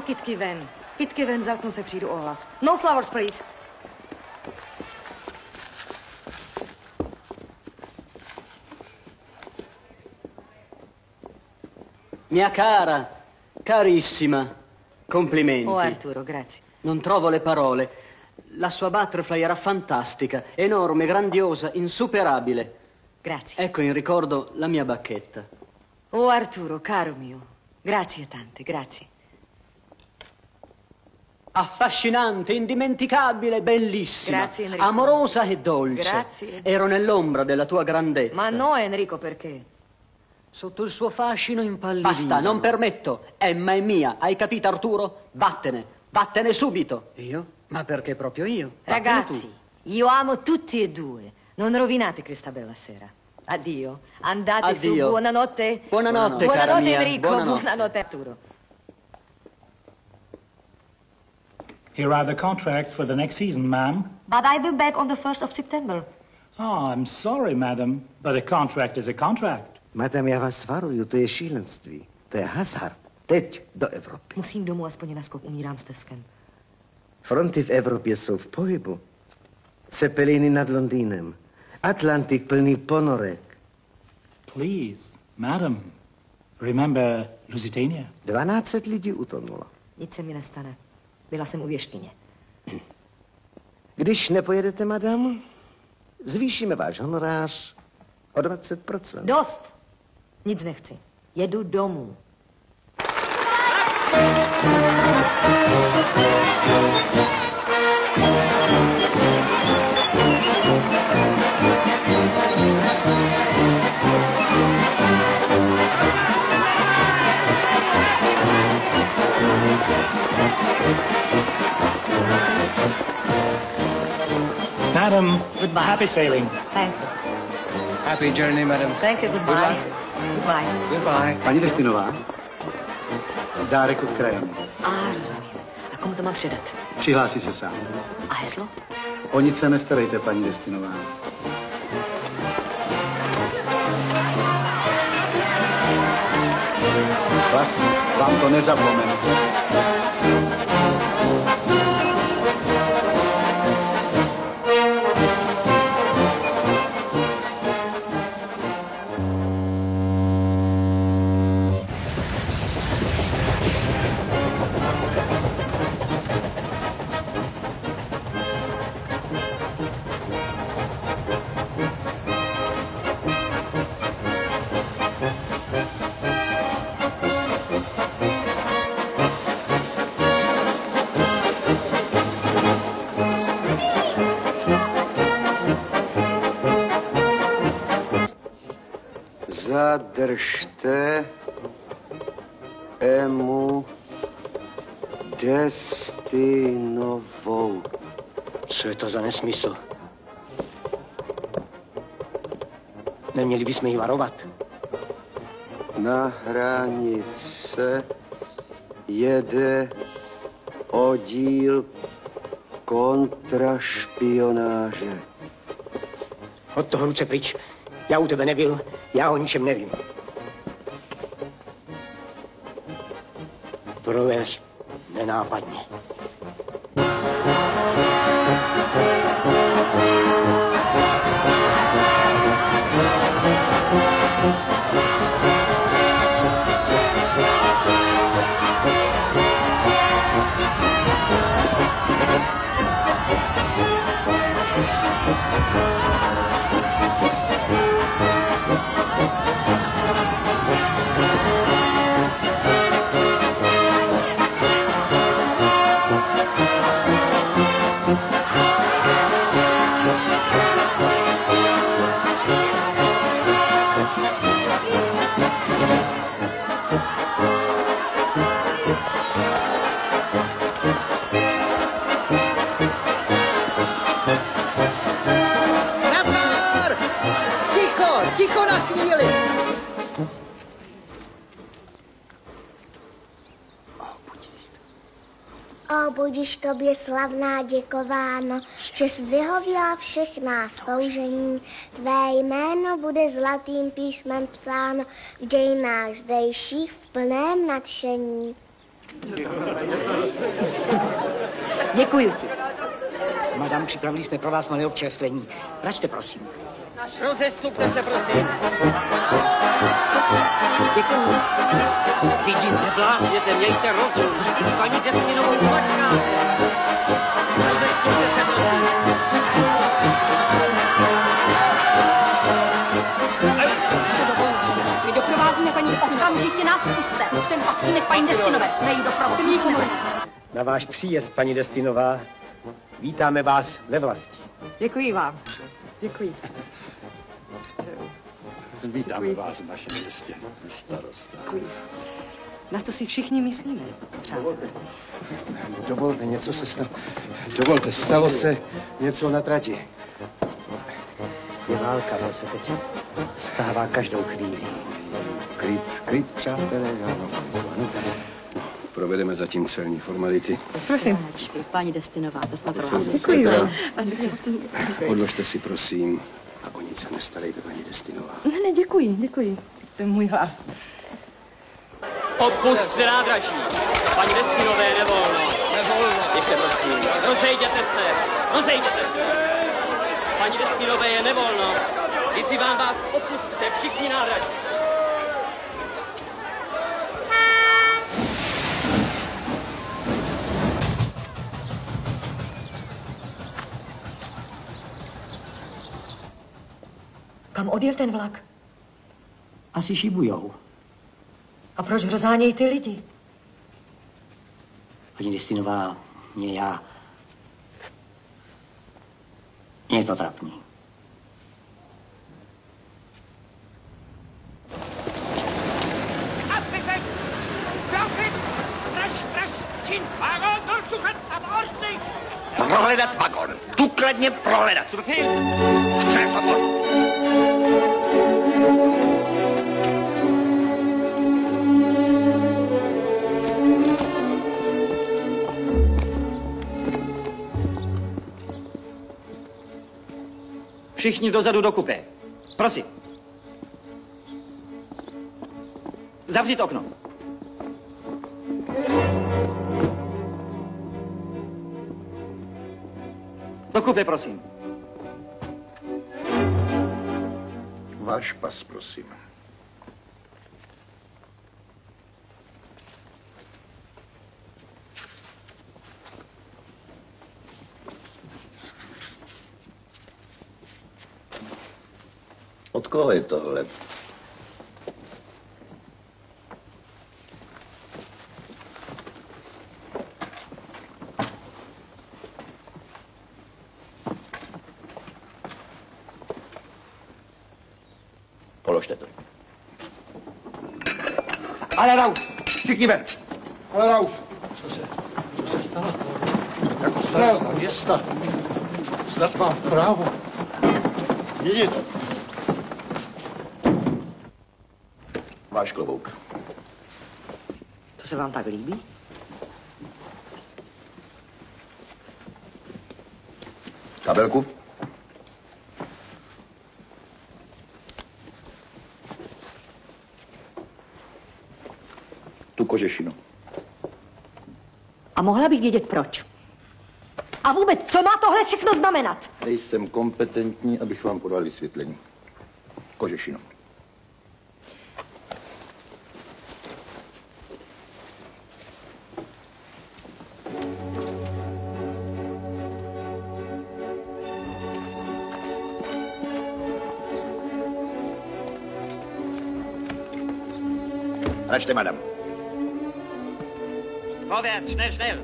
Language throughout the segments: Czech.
kytky ven. Kytky ven, zalknu se, přijdu o hlas. No flowers, please. Mia cara, carissima, complimenti. Oh, Arturo, grazie. Non trovo le parole. La sua butterfly era fantastica, enorme, grandiosa, insuperabile. Grazie. Ecco in ricordo la mia bacchetta. Oh, Arturo, caro mio. Grazie tante, grazie. Affascinante, indimenticabile, bellissima. Grazie, Enrico. Amorosa e dolce. Grazie. Ero nell'ombra della tua grandezza. Ma no, Enrico, perché? Sotto il suo fascino impallidivano. Basta, non permetto. Emma è mia. Hai capito, Arturo? Vattene. Vattene subito. Io? Ma perché proprio io? Vattene Ragazzi, tu. io amo tutti e due. Non rovinate questa bella sera. Addio. Andate su. Addio. Buonanotte. Buonanotte, cara Buonanotte, mia. Enrico. Buonanotte, Arturo. Here are the contracts for the next season, ma'am. But I will back on the 1st of September. Oh, I'm sorry, madam, but a contract is a contract. Madam, já vás varuju, to je šílenství. To je hazard. Teď do Evropy. Musím domů aspoň na skok, umírám s teskem. Fronty v Evropě jsou v pohybu. Cepeliny nad Londýnem. Atlantik plný ponorek. Please, madam, remember Lusitania. 12 lidí utonulo. Nic se mi nestane. Byla jsem u věštkyně. Když nepojedete, madam, zvýšíme váš honorář o 20%. Dost. Nic nechci. Jedu domů. Madam, Goodbye. happy sailing. Thank you. Happy journey, madam. Thank you, goodbye. Good luck. Goodbye. Goodbye. Paní Destinová, dárek od krajany. Rozumím. A komu to mám předat? Přihlásí se sám. A heslo? O nic se nestarejte, paní Destinová. Vás vám to nezapomenu. Zadržte Emu Destinovou. Co je to za nesmysl? Neměli bychom jí varovat? Na hranice jede oddíl kontrašpionáže. Od toho ruce pryč. Já u tebe nebyl, já o ničem nevím. Provést nenápadně. Budiš tobě slavná děkováno, že jsi vyhověla všech nás toužení. Tvé jméno bude zlatým písmem psáno v dějinách zdejších v plném nadšení. Děkuju ti. Madam, připravili jsme pro vás malé občerstvení. Račte, prosím. Rozestupte se, prosím. Děkuju. Vidím, neblázněte, mějte rozum. Vždyť paní Destinovou počkáte. Rozestupte se, prosím. My doprovázíme paní Destinovou. Okamžitě nás puste. Ten patříme k paní Destinové. Jsme jí doprovázíme. Na váš příjezd, paní Destinová, vítáme vás ve vlasti. Děkuji vám. Děkuji. Vítáme vás v našem městě, starosta. Na co si všichni myslíme? Dovolte, něco se stalo. Dovolte, stalo se něco na trati. Je válka, to se teď stává každou chvíli. Klid, přátelé. Ano. Provedeme zatím celní formality. Prosím. Paní Destinová, to jsme pro vás. Děkuji vám. Odložte si, prosím, a o nic se nestarejte, paní Destinová. Ne, děkuji. To je můj hlas. Opusťte nádraží. Paní Destinové nevolno. Ještě prosím. Rozejděte se. Paní Destinové je nevolno. Vyzývám vás, opusťte všichni nádraží. Kam odjel ten vlak? Asi šibujou. A proč rozánějí ty lidi? Paní Destinová, mně je to trapný. Prohledat vagon. Důkladně prohledat. Střelec vagon. Všichni dozadu do kupé. Prosím. Zavřít okno. Do kupé, prosím. Váš pas, prosím. Od koho je tohle? Položte to. Ale raus! Všichni ven! Ale raus! Co se stalo? Jako starosta města. Snad mám právo. Vidíte? Váš klobouk. To se vám tak líbí? Kabelku? Tu kožešinu. A mohla bych vědět proč? A vůbec, co má tohle všechno znamenat? Nejsem kompetentní, abych vám podal vysvětlení. Kožešinu. Račte, madam. Vorwärts, schnell. Schnell.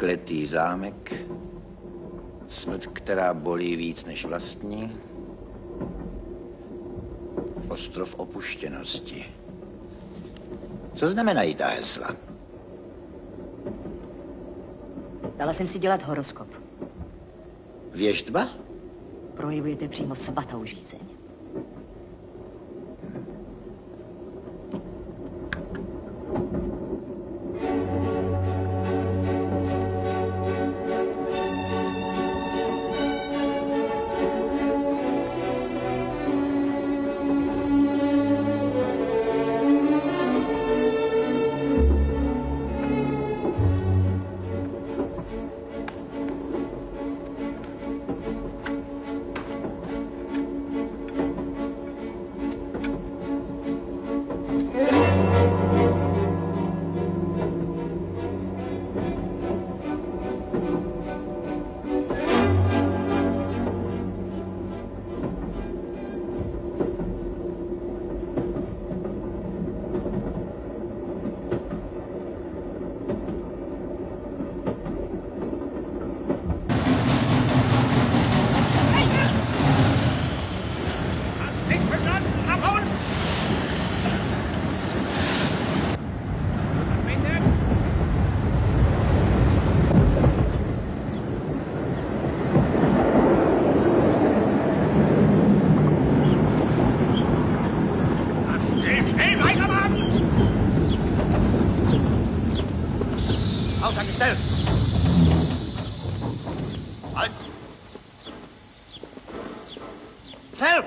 Kletý zámek, smrt, která bolí víc než vlastní, ostrov opuštěnosti. Co znamenají ta hesla? Dala jsem si dělat horoskop. Věštba? Projevujete přímo svatou žízeň. Ausgestellt! Halt! Help!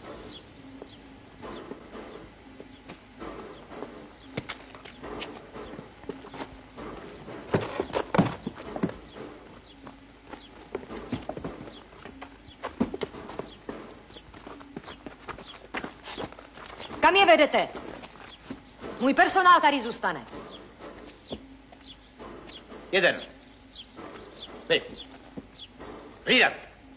Kam je vedete? Můj personál tady zůstane. Jeden. Vy. Hlídat.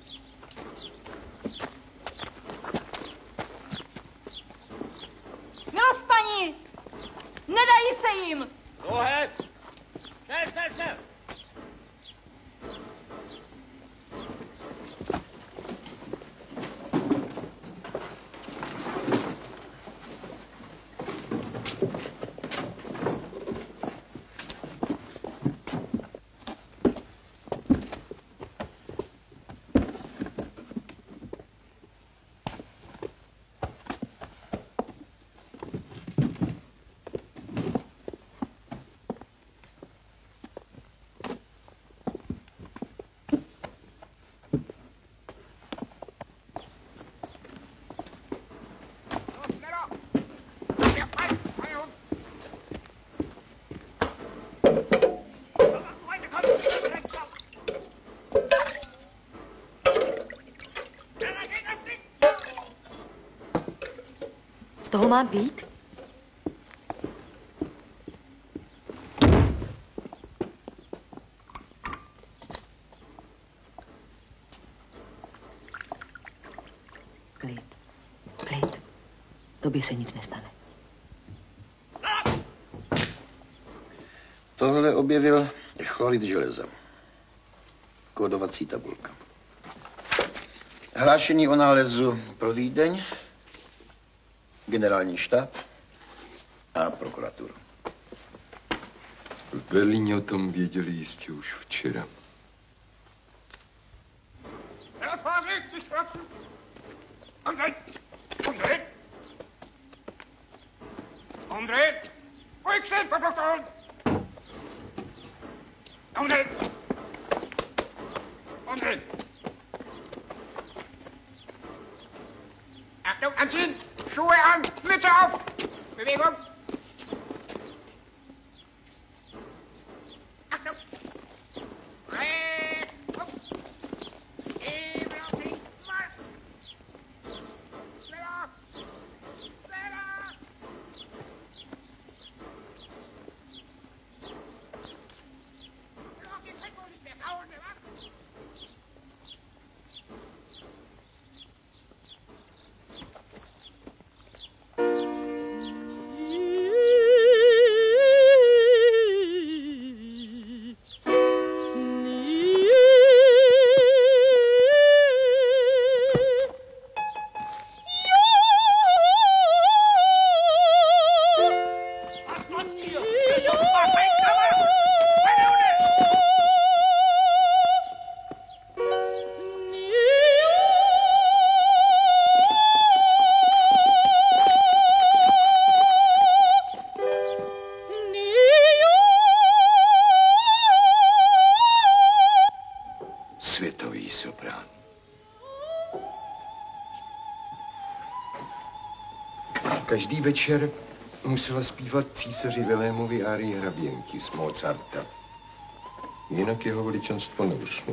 Milost paní! Nedají se jim! Dlouhé. Šel. Z toho mám být? Klid. Tobě se nic nestane. Tohle objevil chlorid železa. Kódovací tabulka. Hlášení o nálezu pro Vídeň, generální štáb a prokuraturu. V Berlíně o tom věděli jistě už včera. André! Pojď sem, Papaton! André! André! Achtung, anziehen! Schuhe an! Mütze auf! Bewegung! Achtung! Rechts! Auf! Eben auf dich! Marsch! Schneller! Schneller! Los, jetzt können wir nicht mehr bauen, oder? Každý večer musela zpívat císaři Vilémovi árii Hraběnky z Mozarta. Jinak jeho veličenstvo neusnul.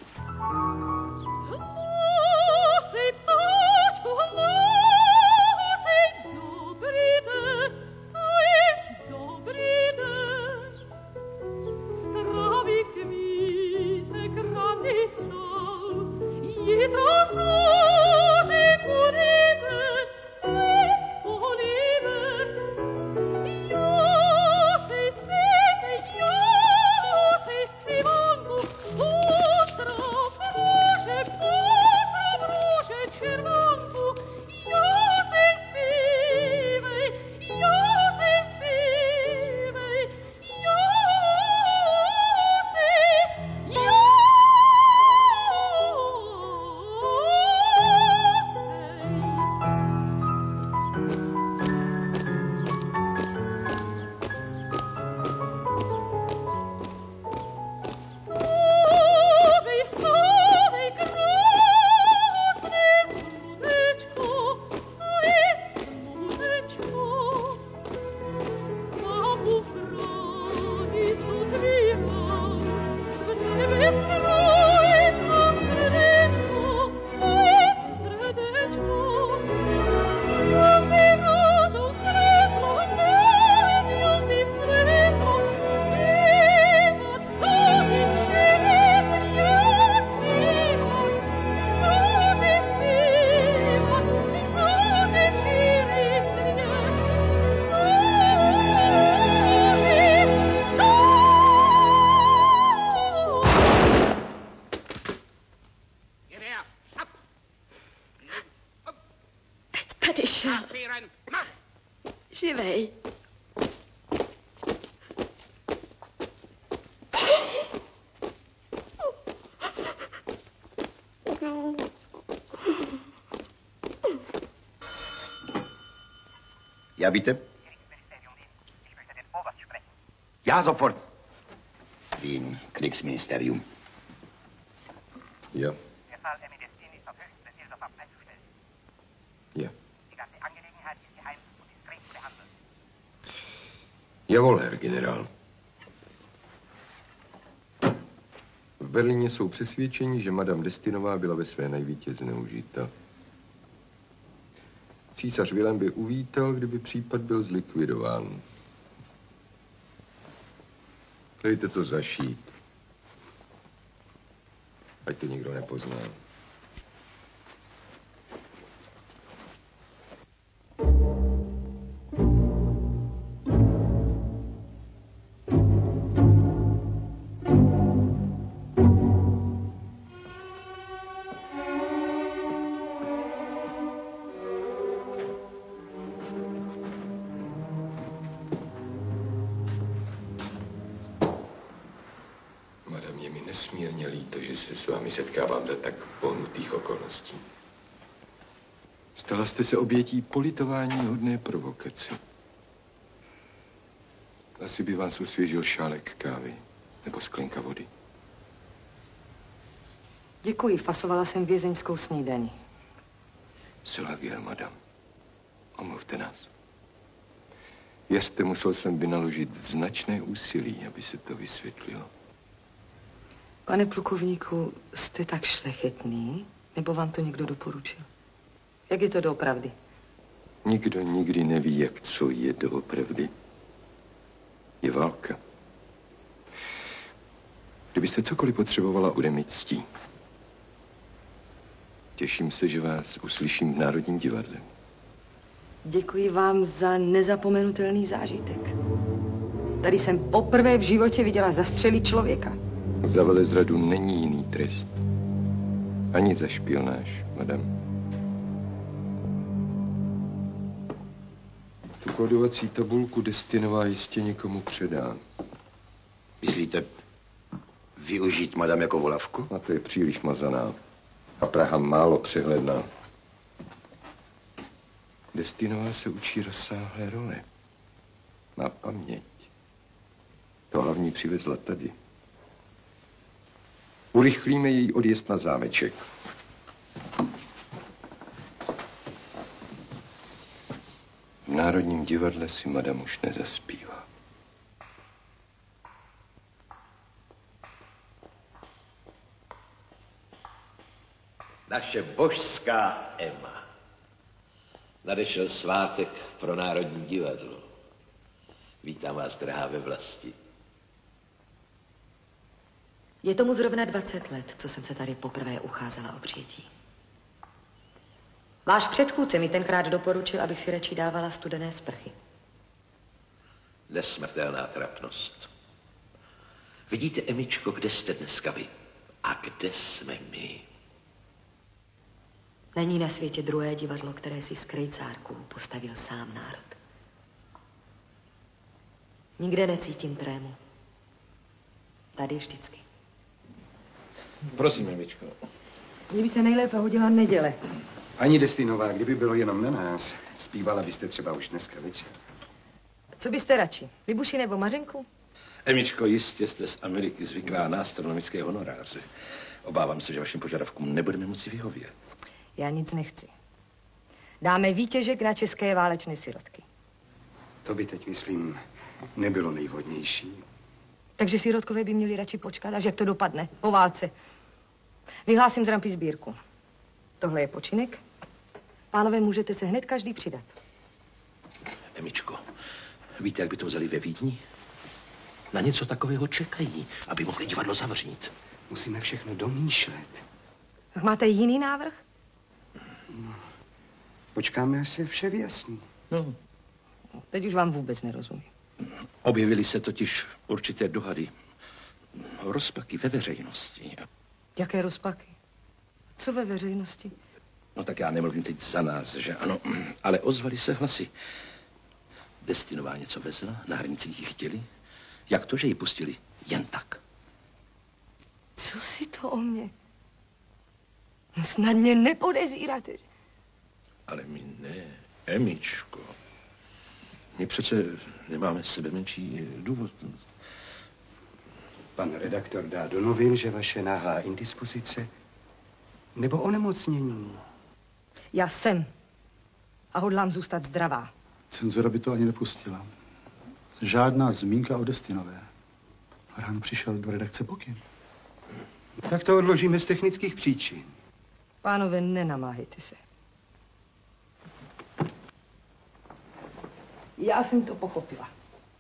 Živej. Ja, bitte? Ja, sofort. Wien, Kriegsministerium. Ja. Ja. Jawohl, Herr Generál. V Berlíně jsou přesvědčeni, že madame Destinová byla ve své najvítě zneužita. Císař Vilém by uvítal, kdyby případ byl zlikvidován. Dejte to zašít. Ať to nikdo nepozná. Nesmírně líto, že se s vámi setkávám za tak pohnutých okolností. Stala jste se obětí politování hodné provokace. Asi by vás osvěžil šálek kávy nebo sklenka vody. Děkuji, fasovala jsem vězeňskou snídani. Selagier, madam. Omluvte nás. Věřte, musel jsem vynaložit značné úsilí, aby se to vysvětlilo. Pane plukovníku, jste tak šlechetný, nebo vám to někdo doporučil? Jak je to doopravdy? Nikdo nikdy neví, jak co je doopravdy. Je válka. Kdybyste cokoliv potřebovala, bude mi ctí. Těším se, že vás uslyším v Národním divadle. Děkuji vám za nezapomenutelný zážitek. Tady jsem poprvé v životě viděla zastřelit člověka. Za velezradu není jiný trest. Ani za špionáž, madam. Tu kodovací tabulku Destinová jistě někomu předá. Myslíte využít madam jako volavku? A to je příliš mazaná. A Praha málo přehledná. Destinová se učí rozsáhlé role. Má paměť. To hlavní přivezla tady. Urychlíme její odjezd na zámeček. Národním divadle si madam už nezaspívá. Naše božská Emma. Nadešel svátek pro Národní divadlo. Vítám vás, drahá, ve vlasti. Je tomu zrovna 20 let, co jsem se tady poprvé ucházela o přijetí. Váš předchůdce mi tenkrát doporučil, abych si radši dávala studené sprchy. Nesmrtelná trapnost. Vidíte, Emičko, kde jste dneska vy? A kde jsme my? Není na světě druhé divadlo, které si z krejcárků postavil sám národ. Nikde necítím trému. Tady vždycky. Prosím, Emičko. Mně by se nejlépe hodila neděle. Paní Destinová, kdyby bylo jenom na nás, zpívala byste třeba už dneska večer. Co byste radši? Libuši nebo Mařenku? Emičko, jistě jste z Ameriky zvyklá na astronomické honoráře. Obávám se, že vašim požadavkům nebudeme moci vyhovět. Já nic nechci. Dáme výtěžek na české válečné sirotky. To by teď, myslím, nebylo nejvhodnější. Takže sirotkové by měli radši počkat, až jak to dopadne po válce. Vyhlásím z rampy sbírku. Tohle je počinek. Pánové, můžete se hned každý přidat. Emičko, víte, jak by to vzali ve Vídni? Na něco takového čekají, aby mohli divadlo zavřít. Musíme všechno domýšlet. Tak máte jiný návrh? No, počkáme, až se vše vyjasní. No. Teď už vám vůbec nerozumím. Objevily se totiž určité dohady. Rozpaky ve veřejnosti. Jaké rozpaky? Co ve veřejnosti? No tak já nemluvím teď za nás, že ano, ale ozvaly se hlasy. Destinová něco vezla, na hranicích ji chtěli. Jak to, že ji pustili jen tak? Co si to o mě? Snad mě nepodezíráte. Ale my ne, Emičko. My přece nemáme sebe menší důvod. Pan redaktor dá do novin, že vaše náhlá indispozice nebo onemocnění. Já jsem a hodlám zůstat zdravá. Cenzura by to ani nepustila. Žádná zmínka o Destinové. Ráno přišel do redakce pokyn. Tak to odložíme z technických příčin. Pánové, nenamáhejte se. Já jsem to pochopila.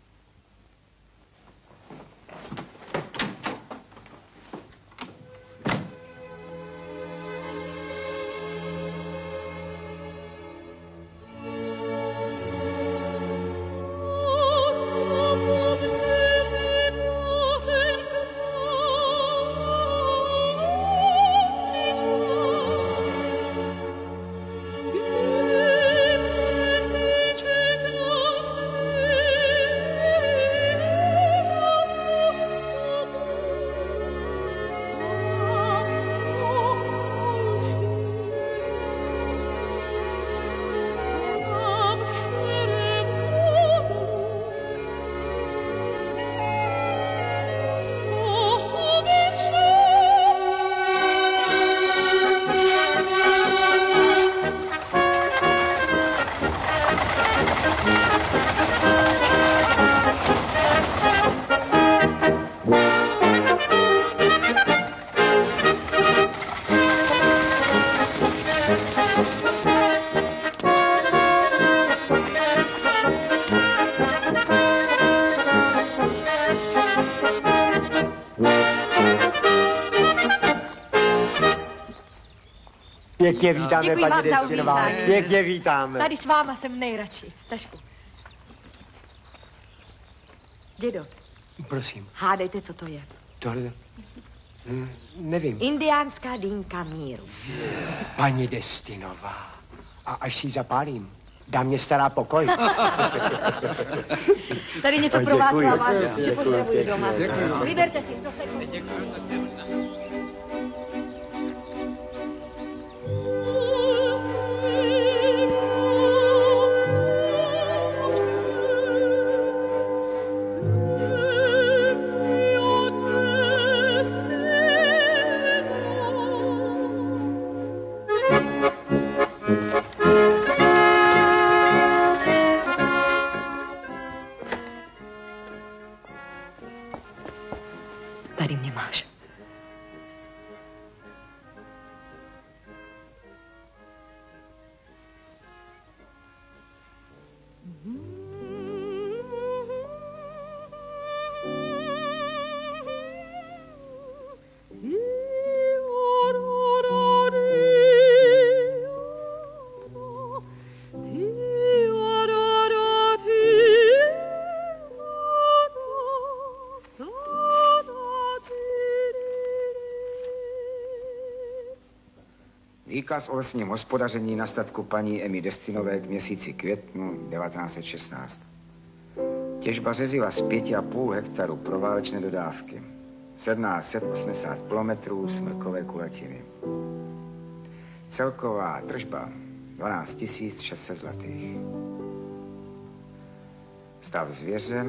Pěkně vítáme, paní Destinová. Pěkně vítáme. Tady s váma jsem nejradši. Tašku. Dědo. Prosím. Hádejte, co to je. Tohle... nevím. Indiánská dýnka míru. Paní Destinová. A až si ji zapálím, dá mě stará pokoj. Tady něco pro Václava, že pozdravuji doma. Děkuji. Vyberte si, co se komu. příkaz o lesním hospodaření na statku paní Emmy Destinové k měsíci květnu 1916. Těžba řeziva z 5,5 hektaru pro válečné dodávky. 1780 kilometrů smrkové kulatiny. Celková tržba 12 600 zlatých. Stav zvěře.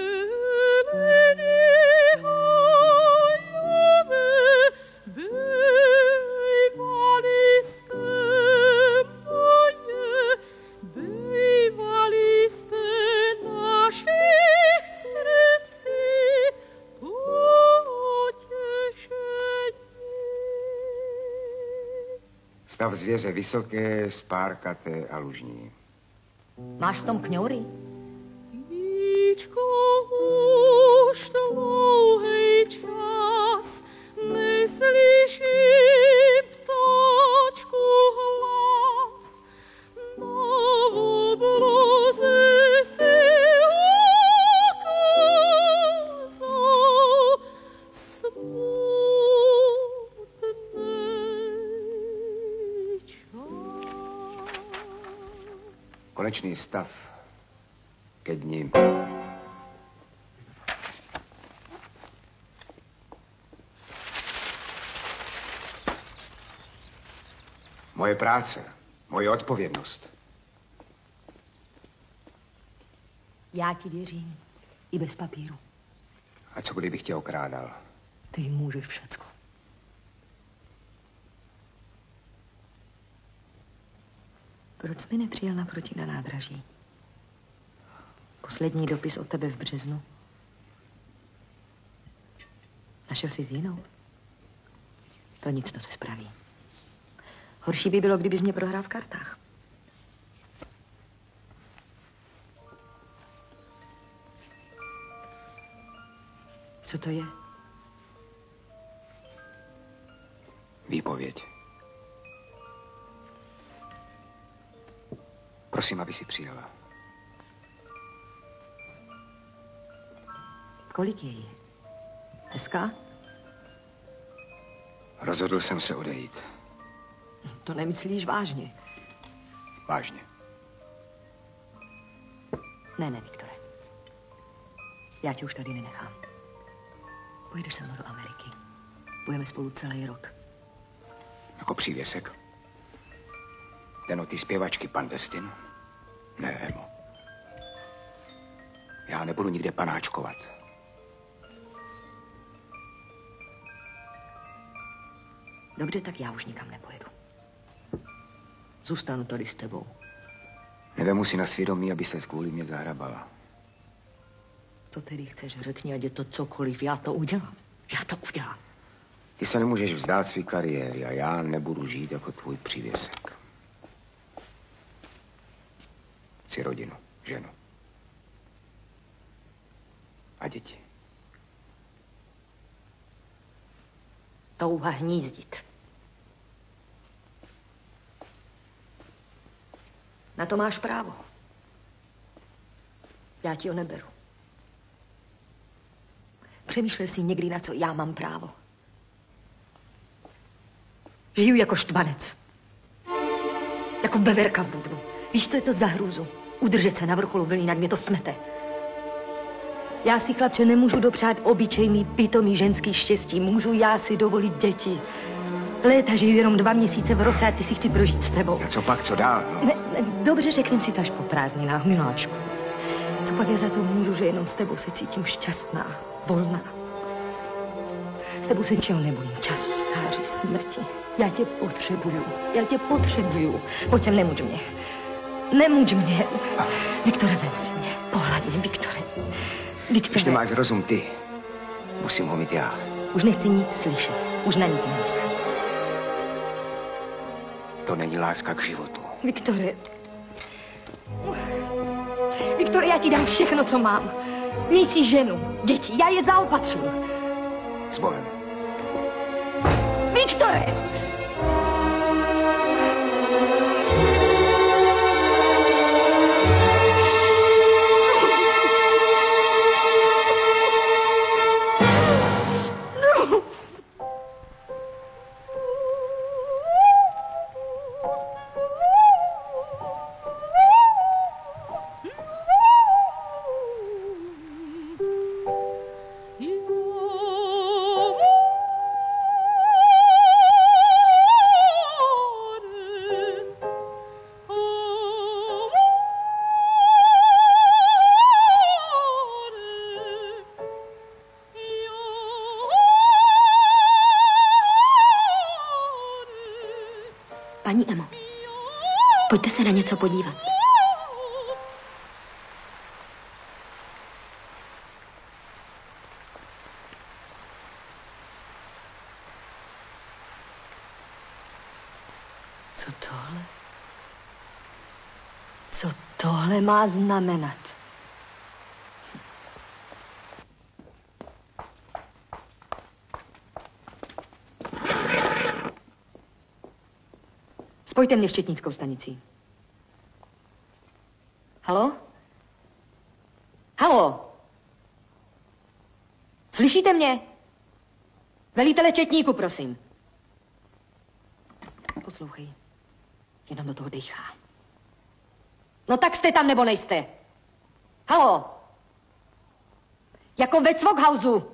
Stav zvěře vysoké, spárkaté a lužní. Máš v tom kňoury? Jíčko, už dlouhý čas neslyším ptáčku hlas. Na obloze se ukázal smutný čas. Konečný stav ke dni. Moje práce, moje odpovědnost. Já ti věřím. I bez papíru. A co kdybych tě okrádal? Ty můžeš všecko. Proč jsi mi nepřijel naproti na nádraží? Poslední dopis od tebe v březnu. Našel jsi s jinou? To nic, to se spraví. Horší by bylo, kdybys mě prohrál v kartách. Co to je? Výpověď. Prosím, aby si přijela. Kolik je jí? Hezká? Rozhodl jsem se odejít. To nemyslíš vážně? Vážně. Ne, Viktore. Já tě už tady nenechám. Pojedeš se mnou do Ameriky. Budeme spolu celý rok. Jako přívěsek? Ten od té zpěvačky, pan Destin? Ne, Emo. Já nebudu nikde panáčkovat. Dobře, tak já už nikam nepojedu. Zůstanu tady s tebou. Nevemu si na svědomí, aby se kvůli mě zahrabala. Co tedy chceš, řekni, ať je to cokoliv, já to udělám. Já to udělám. Ty se nemůžeš vzdát své kariéry a já nebudu žít jako tvůj přívěsek. Chci rodinu, ženu. A děti. Touha hnízdit. Na to máš právo. Já ti ho neberu. Přemýšlel jsi někdy, na co já mám právo? Žiju jako štvanec. Jako beverka v bubnu. Víš, co je to za hrůzu? Udržet se na vrcholu vlny, jak mě to smete. Já si, chlapče, nemůžu dopřát obyčejný, pitomý ženský štěstí. Můžu já si dovolit děti. Léta žiju jenom 2 měsíce v roce a ty si chci prožít s tebou. A co pak, co dál? No? Ne, dobře, řeknem si to až po prázdninách, miláčku. Co pak já za to můžu, že jenom s tebou se cítím šťastná, volná. S tebou se ničeho nebojím, času, stáří, smrti. Já tě potřebuju. Pojď sem, nemuď mě. Nemuď mě. Viktore, vem si mě. Pohladně, Viktore. Když nemáš rozum ty, musím ho mít já. Už nechci nic slyšet. Už na nic nemyslím. To není láska k životu. Viktore. Viktore, já ti dám všechno, co mám. Měj si ženu, děti, já je zaopatřím. S Bohem. Viktore! Pojďte se na něco podívat. Co tohle? Co tohle má znamenat? Spojte mě s četnickou stanicí. Halo? Halo? Slyšíte mě? Velitele četníku, prosím. Poslouchej. Jenom do toho dejchá. No tak jste tam, nebo nejste? Halo? Jako ve Cvokhausu.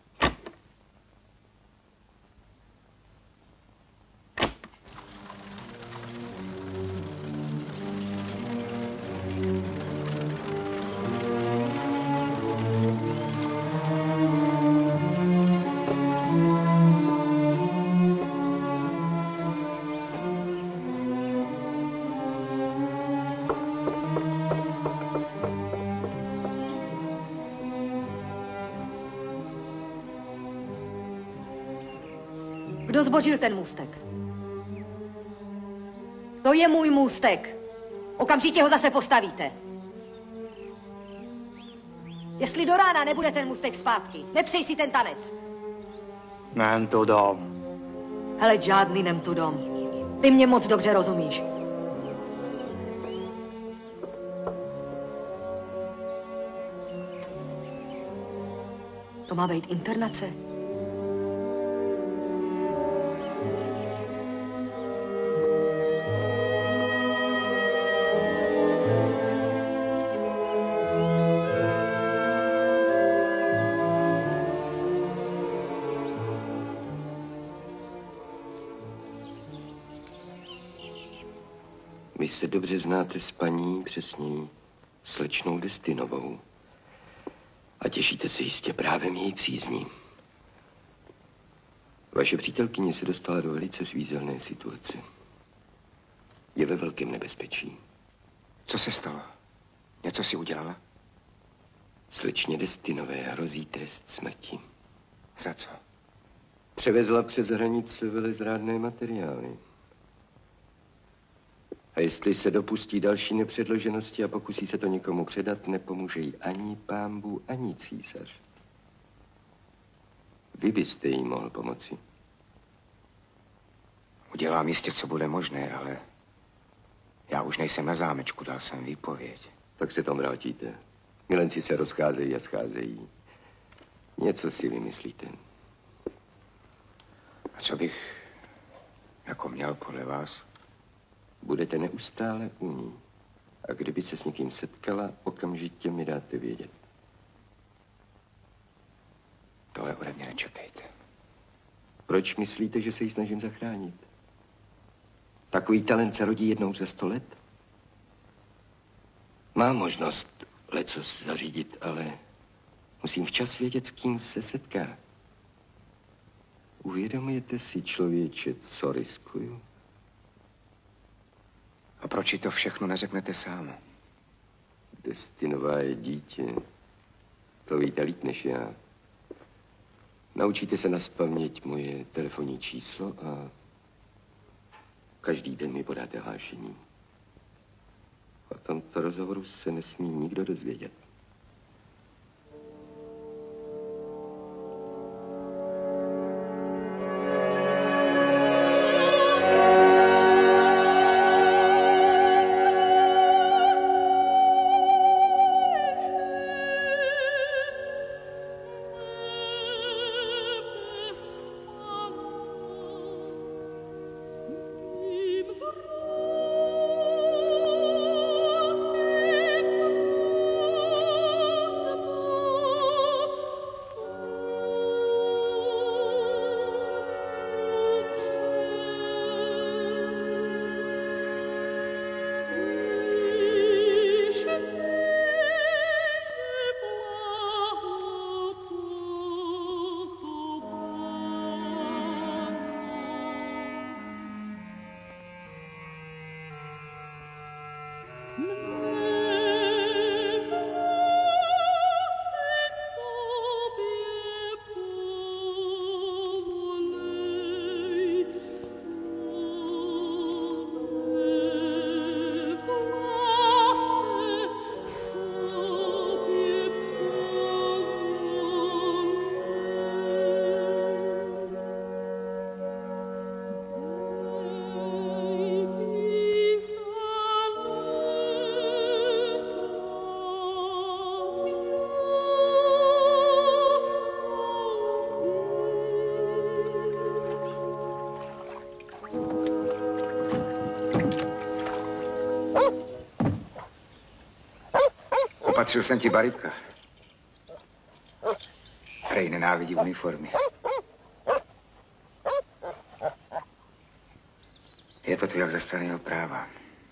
Kdo zbořil ten můstek? To je můj můstek. Okamžitě ho zase postavíte. Jestli do rána nebude ten můstek zpátky, nepřej si ten tanec. Nem tudom. Hele, žádný nem tu dom. Ty mě moc dobře rozumíš. To má být internace. Vy se dobře znáte s paní, přesněji slečnou Destinovou. A těšíte se jistě právem její přízní. Vaše přítelkyně se dostala do velice svízelné situace. Je ve velkém nebezpečí. Co se stalo? Něco si udělala? Slečně Destinové hrozí trest smrti. Za co? Převezla přes hranice velezrádné materiály. A jestli se dopustí další nepředloženosti a pokusí se to někomu předat, nepomůže jí ani pánbůh, ani císař. Vy byste jí mohl pomoci. Udělám jistě, co bude možné, ale já už nejsem na zámečku, dal jsem výpověď. Tak se tam vrátíte. Milenci se rozcházejí a scházejí. Něco si vymyslíte. A co bych jako měl podle vás? Budete neustále u ní. A kdyby se s někým setkala, okamžitě mi dáte vědět. Tohle ode mě nečekejte. Proč myslíte, že se ji snažím zachránit? Takový talent se rodí jednou za 100 let? Mám možnost lecos zařídit, ale musím včas vědět, s kým se setká. Uvědomujete si, člověče, co riskuju? A proč jí to všechno neřeknete sám? Destinová je dítě. To víte líp než já. Naučíte se nazpaměť moje telefonní číslo a každý den mi podáte hlášení. O tomto rozhovoru se nesmí nikdo dozvědět. Im Opatřil jsem ti Barika. Ray nenávidí uniformy. Je to tu jak ze starého práva.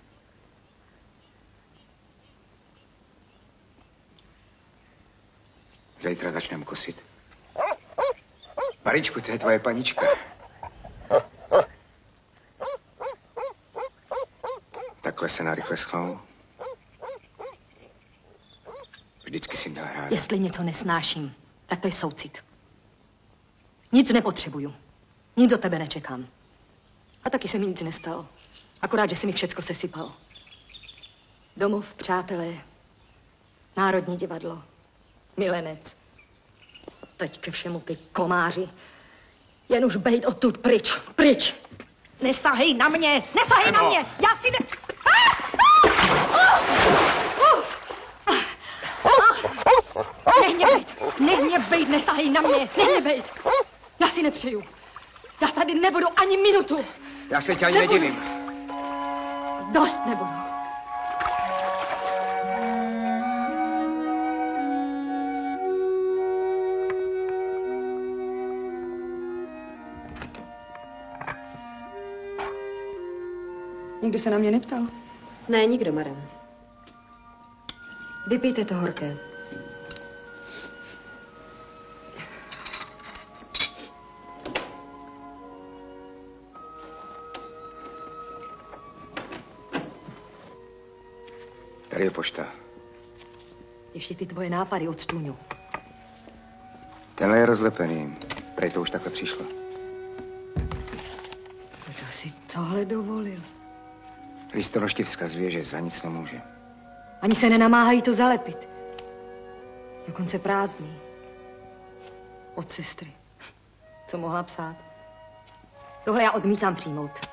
Zítra začneme kosit. Baričku, to je tvoje panička. Takhle se narychle schnou. Vždycky si měl ráda. Jestli něco nesnáším, tak to je soucit. Nic nepotřebuju. Nic od tebe nečekám. A taky se mi nic nestalo. Akorát, že se mi všecko sesypalo. Domov, přátelé, Národní divadlo, milenec. Teď ke všemu ty komáři. Jen už bejt odtud pryč, pryč. Nesahej na mě, nesahej na mě. Já si ne... Nech mě bejt, nesahej na mě, nech mě bejt. Já si nepřeju. Já tady nebudu ani minutu. Já se tě ani nedělím. Dost nebudu. Nikdo se na mě neptal? Ne, nikdo, madam. Vypijte to horké. Tady je pošta. Ještě ty tvoje nápady od stůňu. Tenhle je rozlepený. Prej to už takhle přišlo. Kdo si tohle dovolil? Listonoš ti vzkazuje, že za nic nemůže. Ani se nenamáhají to zalepit. Dokonce prázdný. Od sestry. Co mohla psát? Tohle já odmítám přijmout.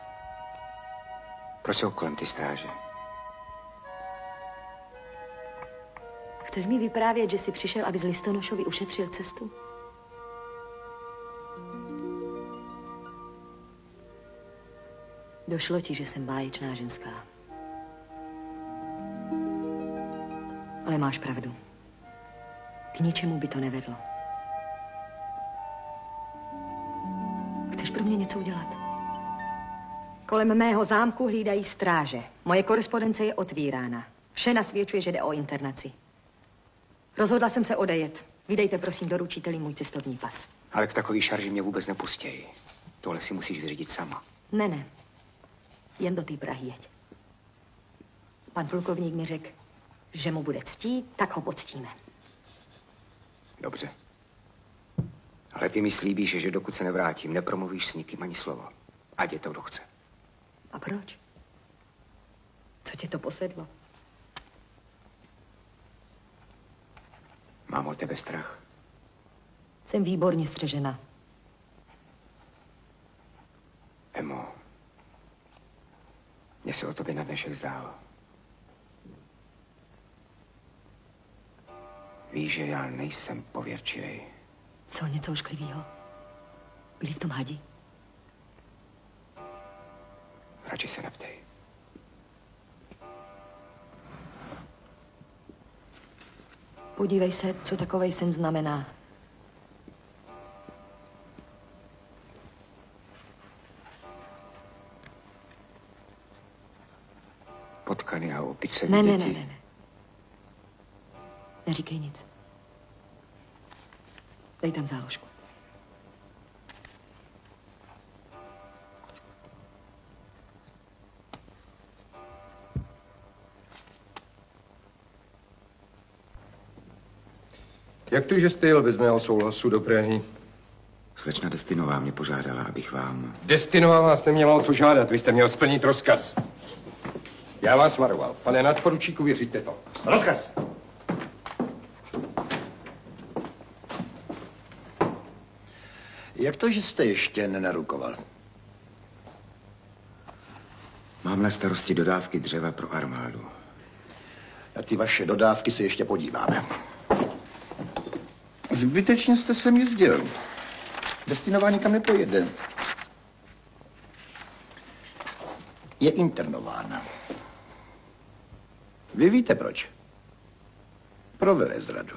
Proč jsou kolem ty stráže? Chceš mi vyprávět, že jsi přišel, aby z Listonošovi ušetřil cestu? Došlo ti, že jsem báječná ženská. Ale máš pravdu. K ničemu by to nevedlo. Chceš pro mě něco udělat? Kolem mého zámku hlídají stráže. Moje korespondence je otvírána. Vše nasvědčuje, že jde o internaci. Rozhodla jsem se odejet. Vydejte prosím doručiteli můj cestovní pas. Ale k takový šarži mě vůbec nepustějí. Tohle si musíš vyřídit sama. Ne. Jen do té Prahy jeď. Pan plukovník mi řekl, že mu bude ctít, tak ho poctíme. Dobře. Ale ty mi slíbíš, že dokud se nevrátím, nepromluvíš s nikým ani slovo. Ať je to, kdo chce. A proč? Co tě to posedlo? Mám o tebe strach. Jsem výborně střežena. Emo, mně se o tobě na dnešek zdálo. Víš, že já nejsem pověrčivý. Co, něco ošklivýho? Byli v tom hadi? Radši se neptej. Podívej se, co takovej sen znamená. Potkany a opice Ne. děti. Neříkej nic. Dej tam záložku. Jak to, že jste jel bez mého souhlasu do Prahy? Slečna Destinová mě požádala, abych vám... Destinová vás neměla o co žádat, vy jste měl splnit rozkaz. Já vás varoval. Pane nadporučíku, věříte to. Rozkaz! Jak to, že jste ještě nenarukoval? Mám na starosti dodávky dřeva pro armádu. Na ty vaše dodávky se ještě podíváme. Zbytečně jste sem jezdil. Destinová nikam nepojede. Je internována. Vy víte proč? Pro velezradu.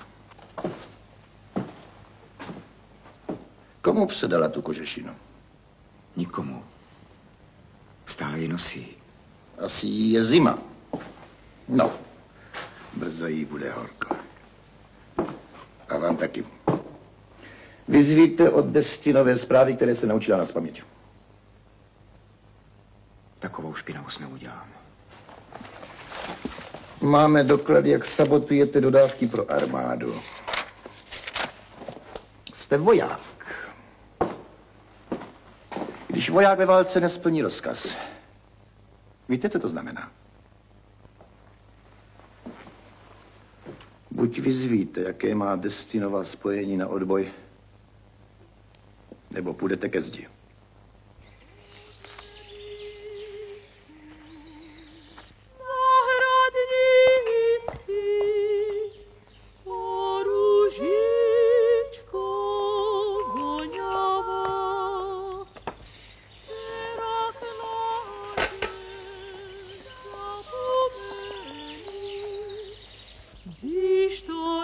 Komu předala tu kožešinu? Nikomu. Stále ji nosí. Asi jí je zima. No, brzo jí bude horko. A vám taky. Vyzvíte od Destinové zprávy, které se naučila nazpaměť. Takovou špinavost neudělám. Máme doklady, jak sabotujete dodávky pro armádu. Jste voják. Když voják ve válce nesplní rozkaz, víte, co to znamená? Buď vyzvíte, jaké má Destinová spojení na odboj, nebo půjdete ke zdi. Když to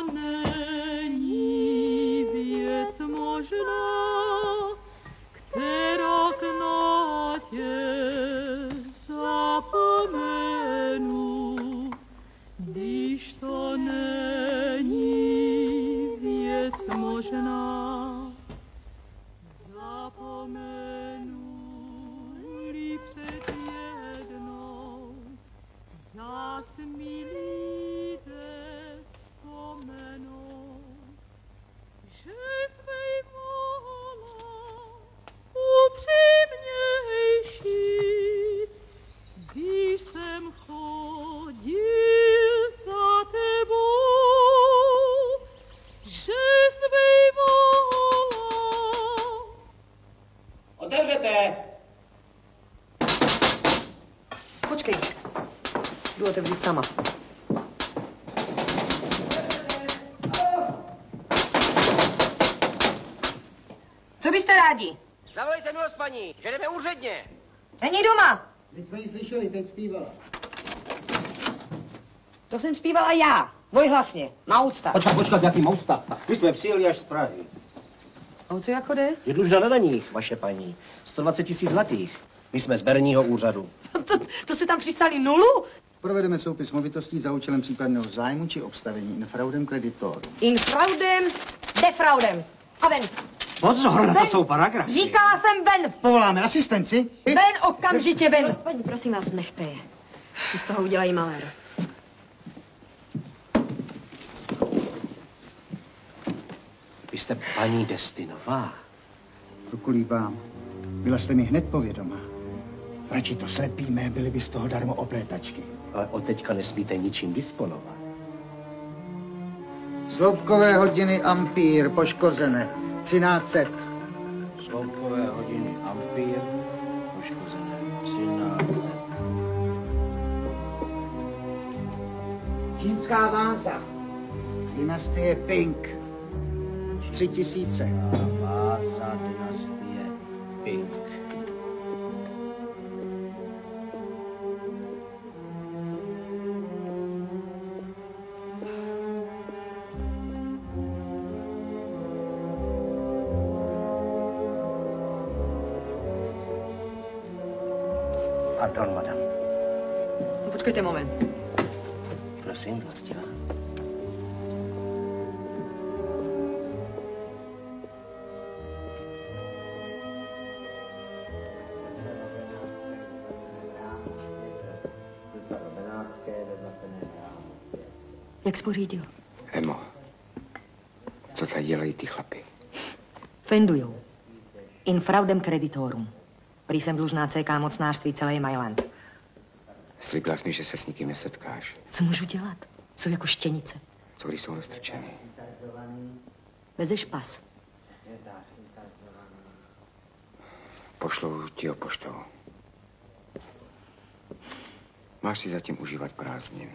není věc možná, která k nátě zapomenu. Když to není věc možná, zapomenu-li před jednou, zas milí vzpomenou, že svej volá upřímnější, když jsem chodil za tebou, že svej volá. Otevřete! Počkej, jdu otevřít sama. Co byste rádi? Zavolejte milost paní, že jdeme úředně. Není doma. Teď jsme ji slyšeli, teď zpívala. To jsem zpívala já, dvojhlasně, na úcta. Počkat, jaký mousta? My jsme přijeli až z Prahy. A o co jako jde? Je dlužna na daních, vaše paní. 120 000 zlatých. My jsme z berního úřadu. To se tam připsali nulu? Provedeme soupis movitostí za účelem případného zájmu či obstavení infraudem kreditorů. Infraudem, defraudem. A ven. Pozor, na to jsou paragrafy. Říkala jsem ven. Povoláme asistenci. Ven, okamžitě ven. Paní, prosím vás, nechte je. Ty z toho udělají malér. Vy jste paní Destinová. Rukulíbám, byla jste mi hned povědomá. Radši to slepíme, byly by z toho darmo oplétačky. Ale od teďka nesmíte ničím disponovat. Sloupkové hodiny ampír poškozené. 1300. Sloupkové hodiny ampír poškozené. 1300. Čínská váza. Dynastie Pink. 3000. Váza dynastie Pink. Pardon, madam. Počkejte moment. Prosím, vlastila. Jak spořídil? Emo, Co tady dělají ty chlapy? Fendujou. Infraudem creditorum. Prý jsem dlužná CK mocnářství celý Mailand. Slíbila jsi mi, že se s nikým nesetkáš. Co můžu dělat? Jsou jako štěnice. Co když jsou roztrčeny? Vezeš pas. Pošlou ti ho poštou. Máš si zatím užívat prázdnin.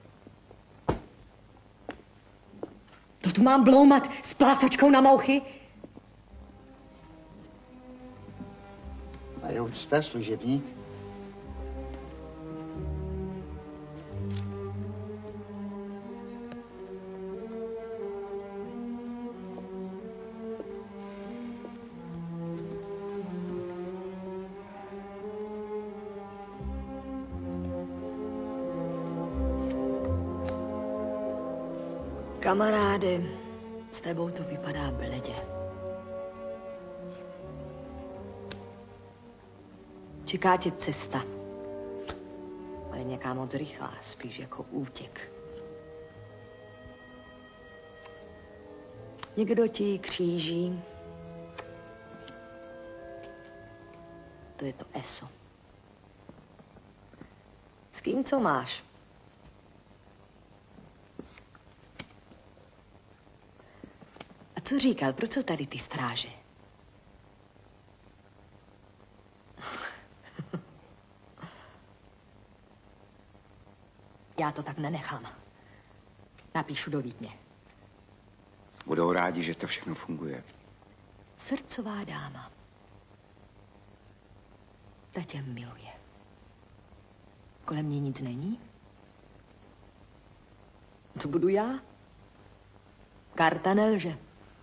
To tu mám bloumat s plácačkou na mouchy? A jo, jste služebník? Kamaráde, s tebou to vypadá bledě. Čeká tě cesta. Ale nějaká moc rychlá, spíš jako útěk. Někdo ti kříží. To je to ESO. S kým co máš? A co říkal? Proč jsou tady ty stráže? Já to tak nenechám. Napíšu do Vídně. Budou rádi, že to všechno funguje. Srdcová dáma. Ta tě miluje. Kolem mě nic není? To budu já. Karta nelže.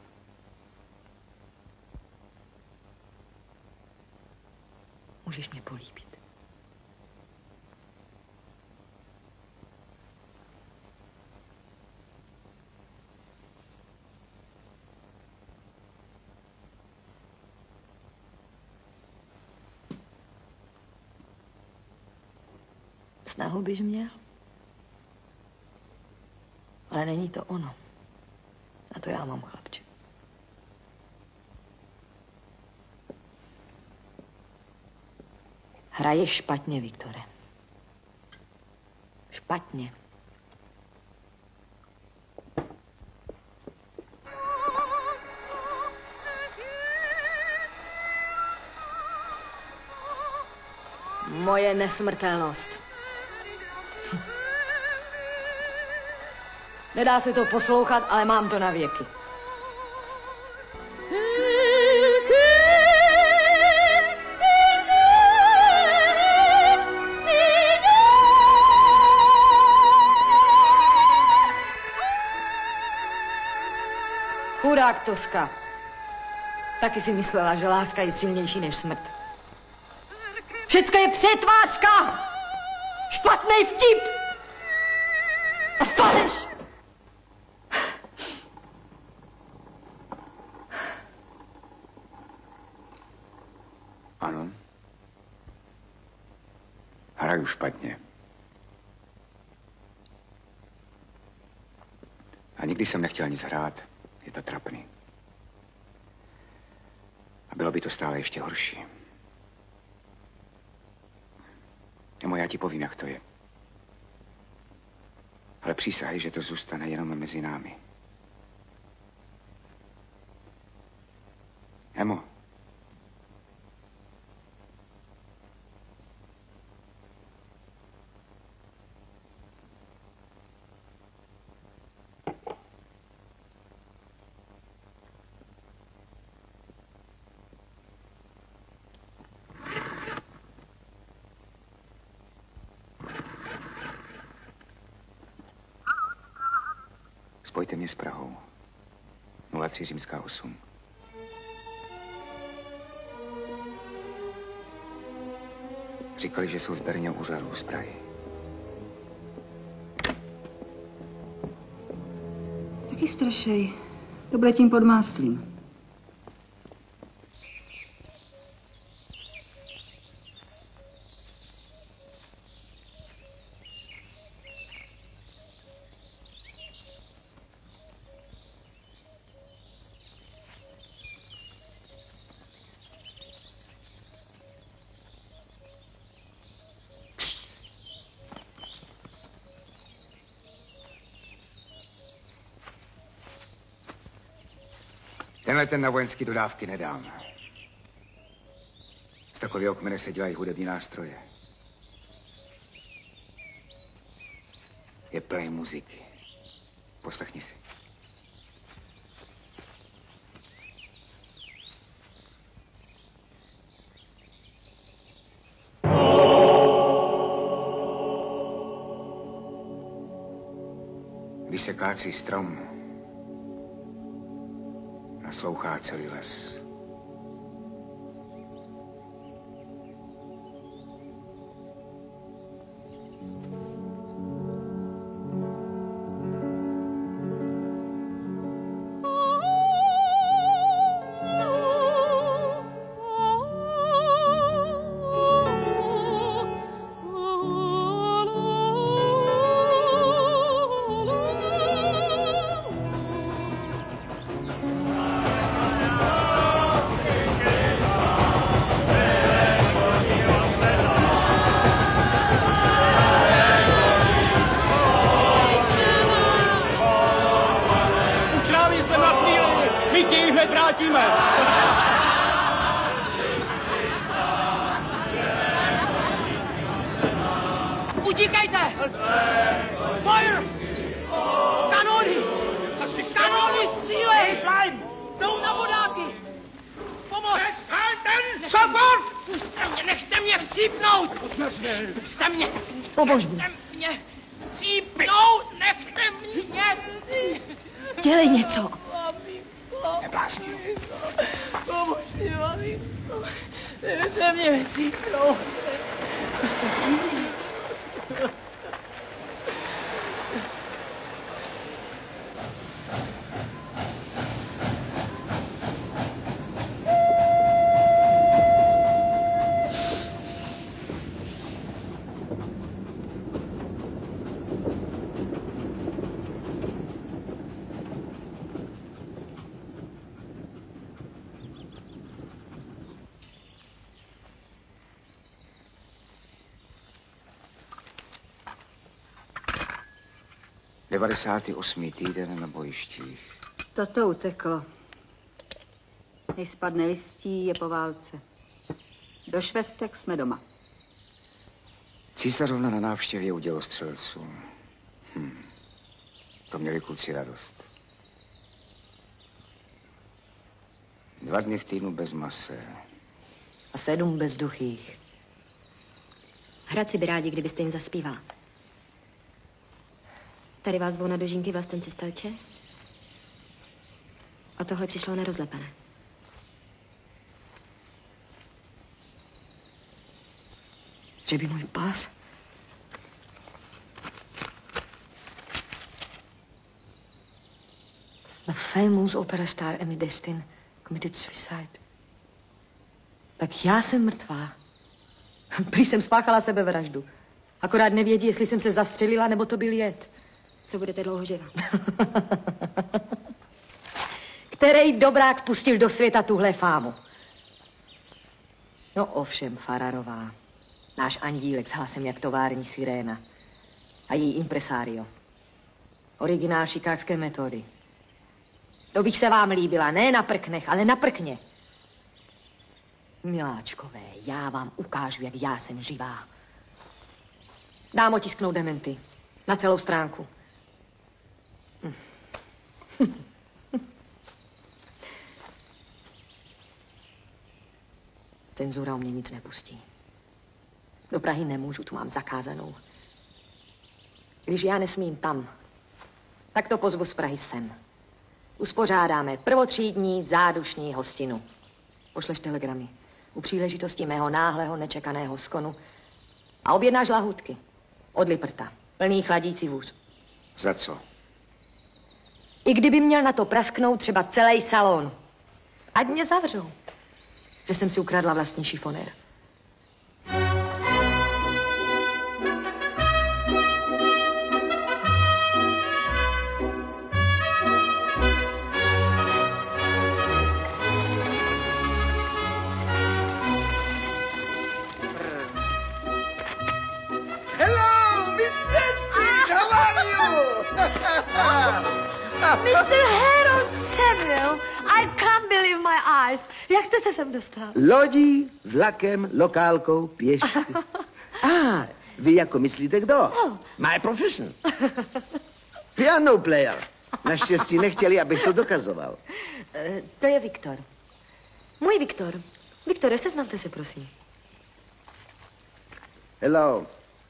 Můžeš mě políbit. Snahu bys měl? Ale není to ono. A to já mám, chlapče. Hraješ špatně, Viktore. Špatně. Moje nesmrtelnost. Nedá se to poslouchat, ale mám to na věky. Chudák Toska. Taky si myslela, že láska je silnější než smrt. Všecko je přetvářka! Špatný vtip! A faleš! Ano. Hraju špatně. A nikdy jsem nechtěl nic hrát. Je to trapný. A bylo by to stále ještě horší. Emo, já ti povím, jak to je. Ale přísahej, že to zůstane jenom mezi námi. Emo. Spojte mě s Prahou. 03-8. Říkali, že jsou zberně úřadů z Prahy. Taky strašej. To bude tím podmáslím. Tenhle ten na vojenské dodávky nedám. Z takového kmene se dělají hudební nástroje. Je plný muziky. Poslechni si. Když se kácí strom, naslouchá celý les. Utíkejte! Fire! Kanony! Kanony střílej! Jdou na vodáky! Pomoc! Sofort! Puste mě, nechte mě chcípnout! Puste mě! Pomož mi! Nechte mě chcípnout! Nechte mě! Dělej něco! Neblázni. Pomož mi, maminko! Nechte mě chcípnout! Devadesátý týden na bojištích. Toto uteklo. Než spadne listí, je po válce. Do švestek jsme doma. Císařovna na návštěvě u dělostřelců. To měli kluci radost. 2 dny v týdnu bez mase. A 7 bezduchých. Hradci by rádi, kdybyste jim zaspíval. Tady vás zvou na dožínky vlastenci Stelče. A tohle přišlo nerozlepené. Že by můj pás... The famous opera star Emmy Destin committed suicide. Tak já jsem mrtvá. Prý jsem spáchala sebevraždu. Akorát nevědí, jestli jsem se zastřelila, nebo to byl jed. To budete dlouho živá. Který dobrák pustil do světa tuhle fámu? No ovšem, Fararová. Náš andílek s hlasem jak tovární siréna. A její impresario. Originál šikákské metody. To bych se vám líbila, ne na prknech, ale na prkně. Miláčkové, já vám ukážu, jak já jsem živá. Dám otisknout dementy. Na celou stránku. Cenzura o mě nic nepustí. Do Prahy nemůžu, tu mám zakázanou. Když já nesmím tam, tak to pozvu z Prahy sem. Uspořádáme prvotřídní zádušní hostinu. Pošleš telegramy u příležitosti mého náhlého nečekaného skonu a objednáš lahůdky od Liprta, plný chladící vůz. Za co? I kdyby měl na to prasknout třeba celý salon. Ať mě zavřou, že jsem si ukradla vlastní šifonér. Hello, Miss Destin, how are you? Mr. Harold Samuel, I can't believe my eyes. Jak jste se sem dostal? Lodí, vlakem, lokálkou, pěšky. Vy jako myslíte kdo? My profession. Piano player. Naštěstí nechtěli, abych to dokazoval. To je Viktor. Můj Viktor. Viktore, seznamte se, prosím. Hello.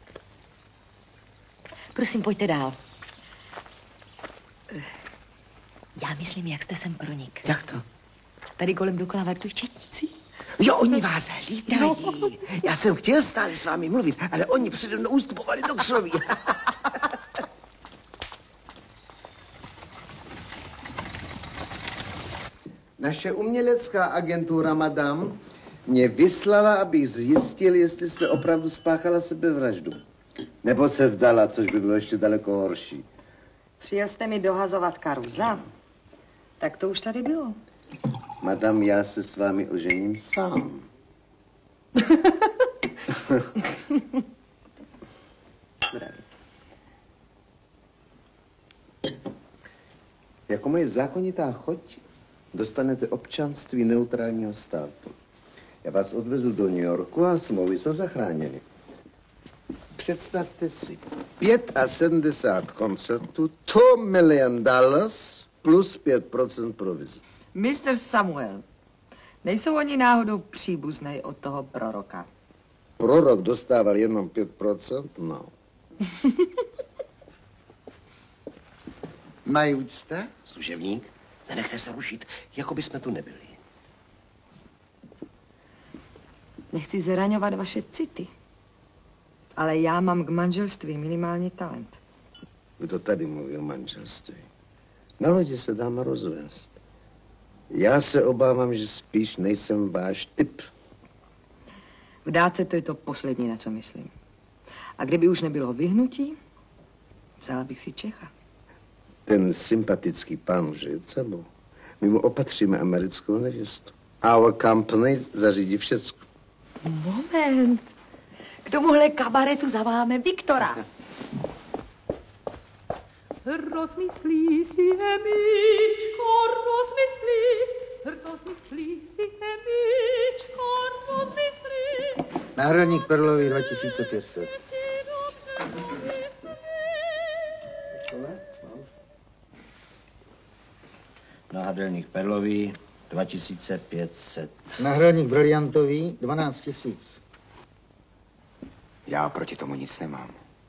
Prosím, pojďte dál. Já myslím, jak jste sem pronik. Jak to? Tady kolem dokola vartují četníci. Jo, oni vás hlídají. Já jsem chtěl stále s vámi mluvit, ale oni přede mnou ustupovali do křoví. Naše umělecká agentura, madam, mě vyslala, abych zjistil, jestli jste opravdu spáchala sebevraždu. Nebo se vdala, což by bylo ještě daleko horší. Přijel jste mi dohazovat Karuza? Tak to už tady bylo. Madam, já se s vámi ožením sám. Jako moje zákonitá choť dostanete občanství neutrálního státu. Já vás odvezl do New Yorku a smlouvy jsou zachráněny. Představte si, 75 koncertů, $2 million plus 5% provize. Mr. Samuel, nejsou oni náhodou příbuznej od toho proroka? Prorok dostával jenom 5%? No. Mají úcta? Služebník, nenechte se rušit, jako by jsme tu nebyli. Nechci zraňovat vaše city, ale já mám k manželství minimální talent. Kdo tady mluví o manželství? Na lodi se dáme rozvést. Já se obávám, že spíš nejsem váš typ. Vdát se to je to poslední, na co myslím. A kdyby už nebylo vyhnutí, vzala bych si Čecha. Ten sympatický pán už je sebou. My mu opatříme americkou nevěstu. Our company zařídí všecko. Moment. K tomuhle kabaretu zavoláme Viktora. Rozmyslí si, Emičko, rozmyslí si, Emičko, rozmyslí. Náhradník Perlový 2500. Náhradník Perlový 2500. Náhradník Briliantový 12 000. Já proti tomu nic nemám.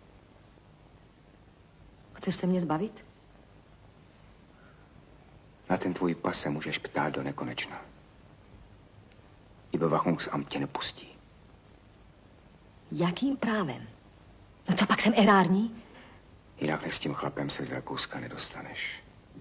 Chceš se mě zbavit? Na ten tvůj pas se můžeš ptát do nekonečna. Überwachungsamt tě nepustí. Jakým právem? No co pak jsem erární? Jinak než s tím chlapem se z Rakouska nedostaneš.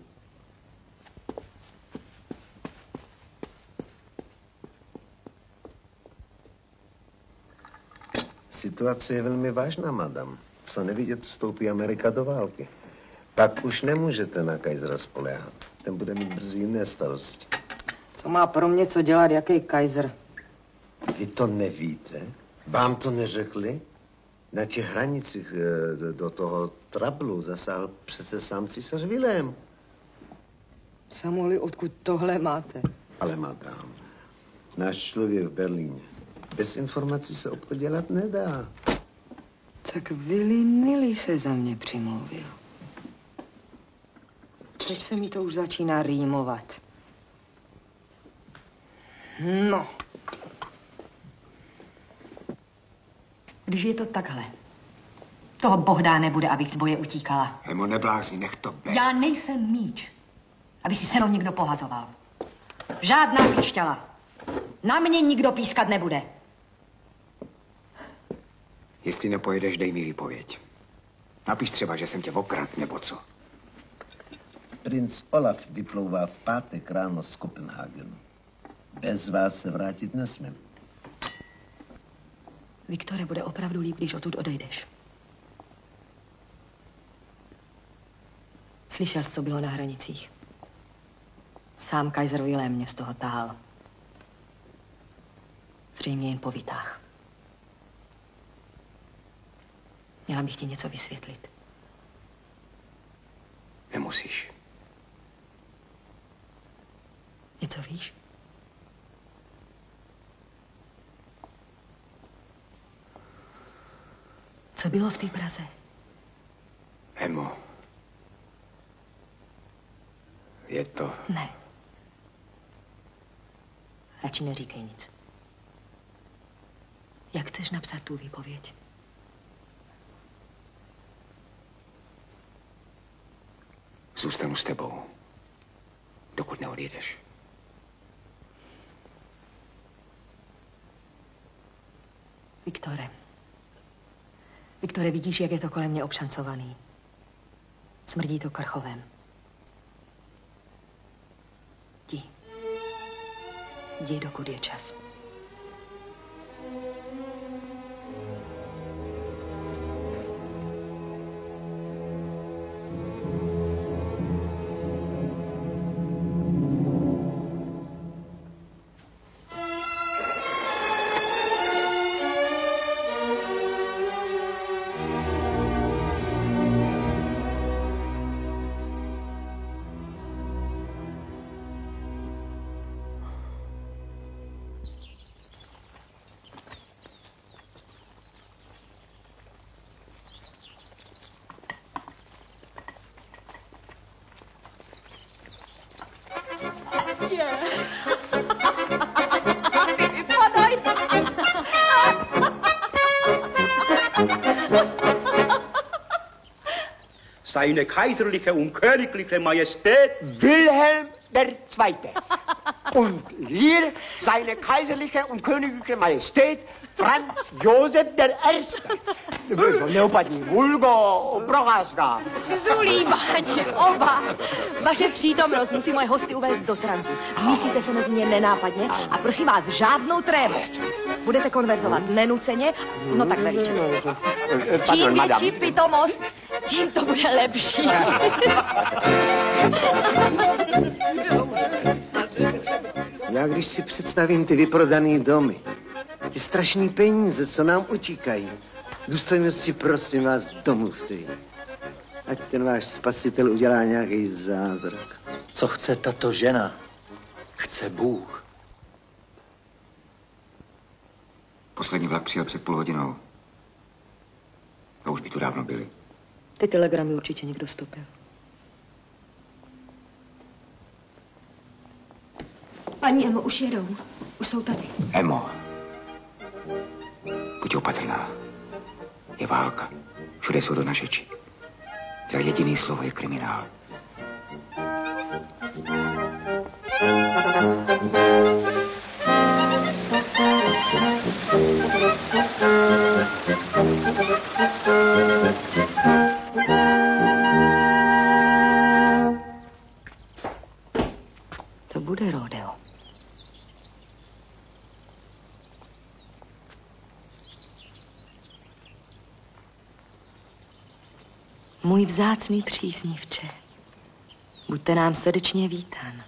Situace je velmi vážná, madam. Co nevidět, vstoupí Amerika do války. Pak už nemůžete na Kaisera spoléhat. Ten bude mít brzy jiné starosti. Co má pro mě co dělat, jaký Kaiser? Vy to nevíte? Vám to neřekli? Na těch hranicích do toho trablu zasáhl přece sám císař Vilém. Samueli, odkud tohle máte? Ale madam, náš člověk v Berlíně. Bez informací se obchod dělat nedá. Tak Willy Nilly se za mě přimluvil. Teď se mi to už začíná rýmovat. No. Když je to takhle, toho Bohdá nebude, abych z boje utíkala. Emo, neblázni, nech to be. Já nejsem míč, aby si se mnou někdo pohazoval. Žádná píšťala. Na mě nikdo pískat nebude. Jestli nepojedeš, dej mi výpověď. Napiš třeba, že jsem tě okrad, nebo co. Princ Olaf vyplouvá v pátek ráno z Kopenhagenu. Bez vás se vrátit nesmím. Viktore, bude opravdu líp, když odtud odejdeš. Slyšel jsi, co bylo na hranicích? Sám Kaiser Wilhelm mě z toho tahal. Zřejmě jen po výtah. Měla bych ti něco vysvětlit. Nemusíš. co víš? Co bylo v té Praze? Emo. Je to... Ne. Radši neříkej nic. Jak chceš napsat tu výpověď? Zůstanu s tebou, dokud neodjedeš. Viktore, vidíš, jak je to kolem mě obšancovaný. Smrdí to krchovem. Jdi, dokud je čas. Seine kaiserliche und königliche Majestät Wilhelm II. Und hier seine kaiserliche und königliche Majestät Franz Josef I. Neupadni Vulgo, Procházka. Zulíbáně, oba. Vaše přítomnost musí moje hosty uvést do transu. Mísíte se mezi ně nenápadně a prosím vás, žádnou trému. Budete konverzovat nenuceně, no tak veličestně. Čím větší pitomost, tím to bude lepší. Já když si představím ty vyprodaný domy, ty strašný peníze, co nám utíkají, důstojnosti, prosím vás, domluvte jí. Ať ten váš spasitel udělá nějaký zázrak. Co chce tato žena? Chce Bůh. Poslední vlak přijel před půl hodinou. A už by tu dávno byli. Ty telegramy určitě někdo stopil. Paní Emo, už jedou. Už jsou tady. Emo, buď opatrná. Je válka. Všude jsou donažeči. Za jediný slovo je kriminál. To bude rodeo. Můj vzácný příznivče, buďte nám srdečně vítán.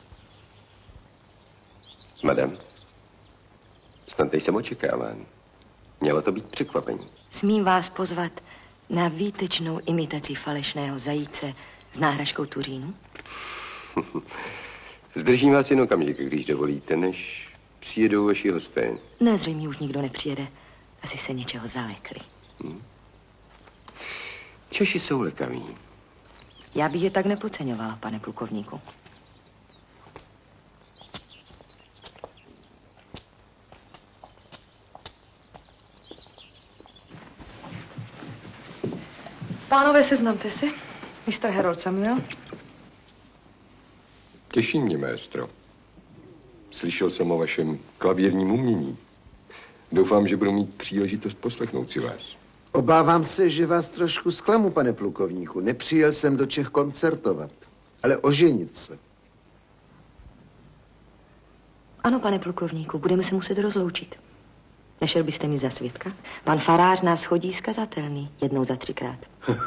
Madam, snad nejsem očekáván. Mělo to být překvapení. Smím vás pozvat na výtečnou imitaci falešného zajíce s náhražkou tuřínu? Zdržím vás jen okamžik, když dovolíte, než přijedou vaši hosté. Ne, zřejmě už nikdo nepřijede. Asi se něčeho zalekli. Češi jsou lekaví. Já bych je tak nepodceňovala, pane plukovníku. Pánové, seznamte se. Mr. Harold Samuel. Těší mě, maestro. Slyšel jsem o vašem klavírním umění. Doufám, že budu mít příležitost poslechnout si vás. Obávám se, že vás trošku zklamu, pane plukovníku. Nepřijel jsem do Čech koncertovat, ale oženit se. Ano, pane plukovníku, budeme se muset rozloučit. Nešel byste mi za svědka? Pan farář nás chodí zkazatelný, jednou za 3krát.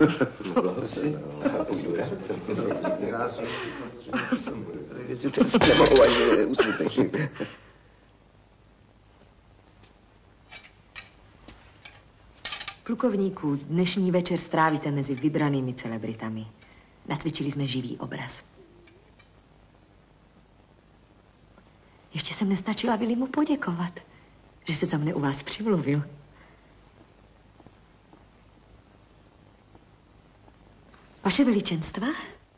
Plukovníku, dnešní večer strávíte mezi vybranými celebritami. Nacvičili jsme živý obraz. Ještě jsem nestačila Vilimu poděkovat, že se za mne u vás přimluvil. Vaše veličenstva?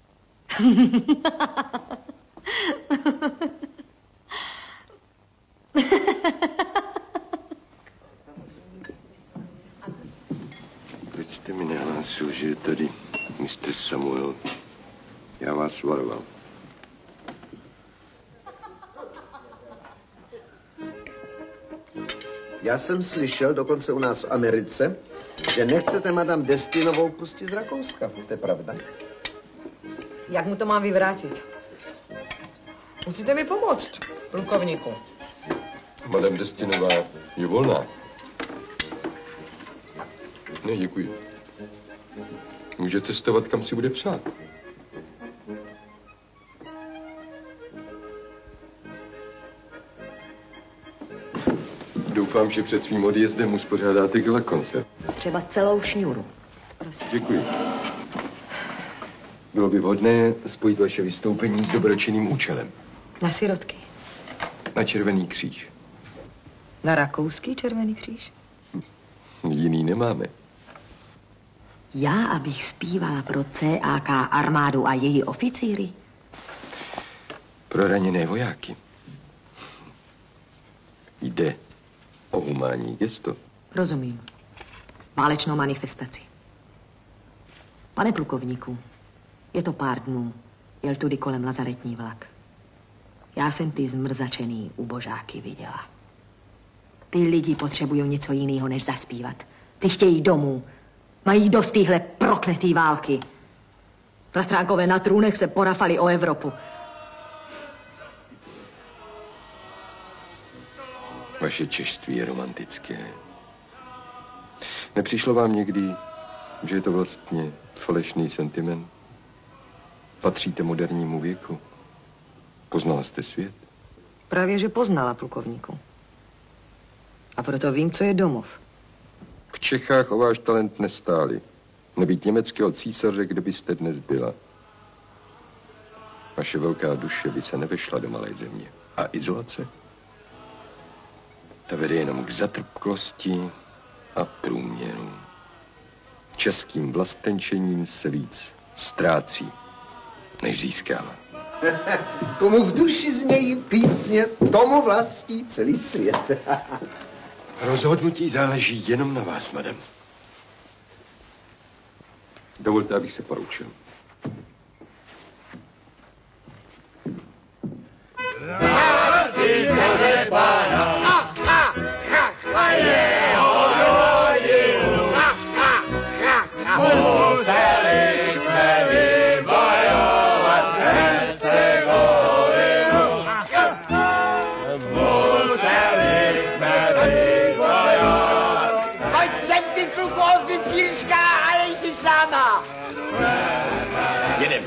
Proč jste mi nehlásil, že je tady mistr Samuel? Já vás varoval. Já jsem slyšel, dokonce u nás v Americe, že nechcete madam Destinovou pustit z Rakouska. To je pravda? Jak mu to mám vyvrátit? Musíte mi pomoct, plukovníku. Madame Destinová je volná. Ne, děkuji. Může cestovat, kam si bude přát. Doufám, že před svým odjezdem uspořádáte gala koncert. Třeba celou šňůru. Prosím. Děkuji. Bylo by vhodné spojit vaše vystoupení s dobročinným účelem. Na sirotky. Na Červený kříž. Na rakouský Červený kříž. Jiný nemáme. Já, abych zpívala pro CAK armádu a její oficíry? Pro raněné vojáky. Jde o humánní gesto. Rozumím. Válečnou manifestaci. Pane plukovníku, je to pár dnů. Jel tudy kolem lazaretní vlak. Já jsem ty zmrzačený ubožáky viděla. Ty lidi potřebují něco jiného, než zaspívat. Ty chtějí domů. Mají dost téhle prokletý války. Bratránkové na trůnech se porafali o Evropu. Vaše češství je romantické. Nepřišlo vám někdy, že je to vlastně falešný sentiment? Patříte modernímu věku? Poznala jste svět? Právě, že poznala, plukovníku. A proto vím, co je domov. V Čechách o váš talent nestáli. Nebýt německého císaře, kde byste dnes byla. Vaše velká duše by se nevešla do malé země. A izolace? Ta vede jenom k zatrpklosti a průměru. Českým vlastenčením se víc ztrácí, než získává. Komu v duši znějí písně, tomu vlastní celý svět. Rozhodnutí záleží jenom na vás, madam. Dovolte, abych se poroučil. Museli jsme vybojovat Hercegovinu. Museli jsme vybojovat. Pojď sem, ty kluku oficírská, a jej si s náma. Jedem.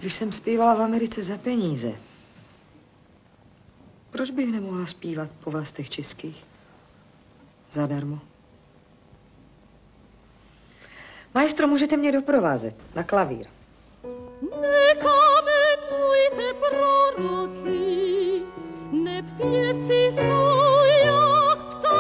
Když jsem zpívala v Americe za peníze, proč bych nemohla zpívat po vlastech českých? Zadarmo. Maestro, můžete mě doprovázet na klavír. Nekamenujte proroky, nepěvci jsou jak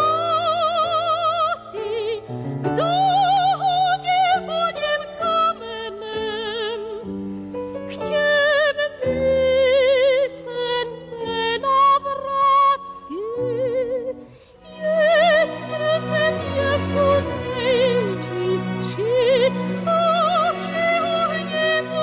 ptáci, kdo hodil po něm kamenem, k těm více nenavrací. Je srdce pěvců nejčistší, a všeho hněvu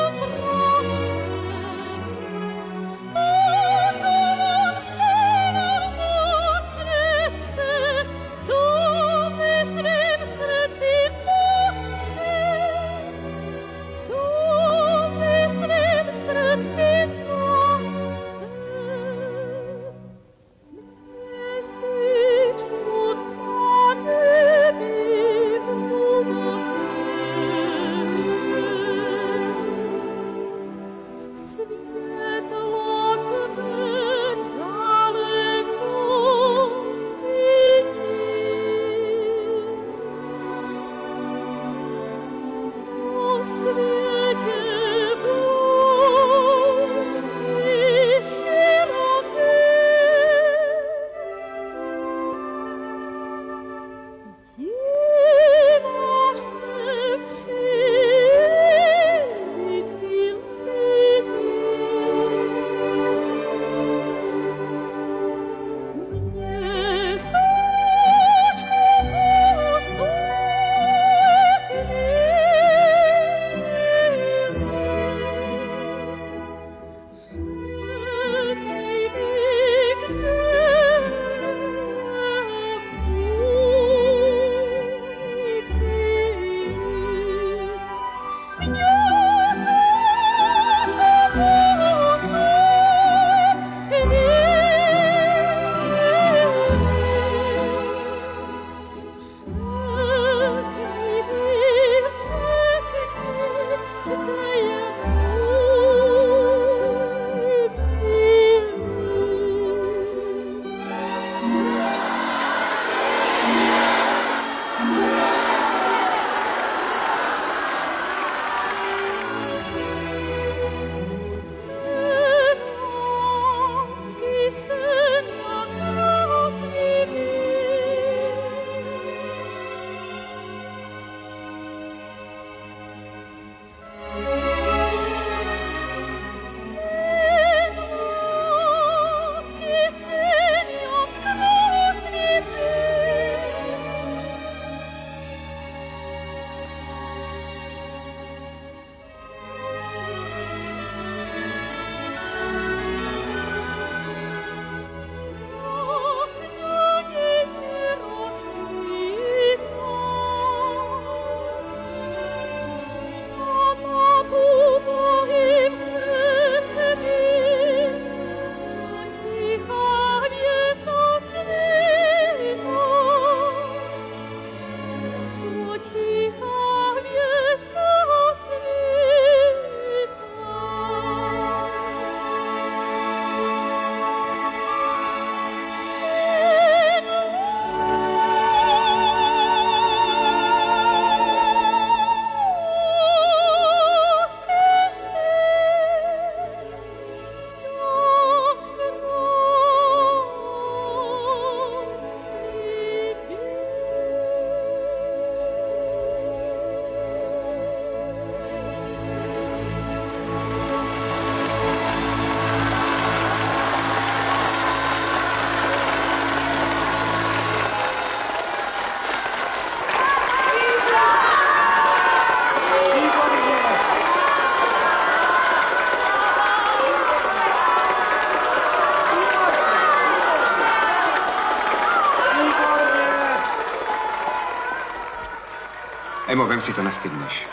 Emo, vem si to, nestydneš.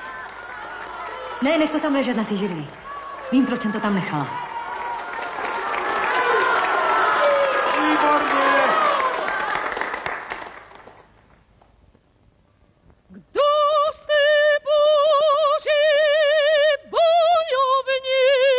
Ne, nech to tam ležet na ty židli. Vím, proč jsem to tam nechala. Kdo jste Boží bojovníci?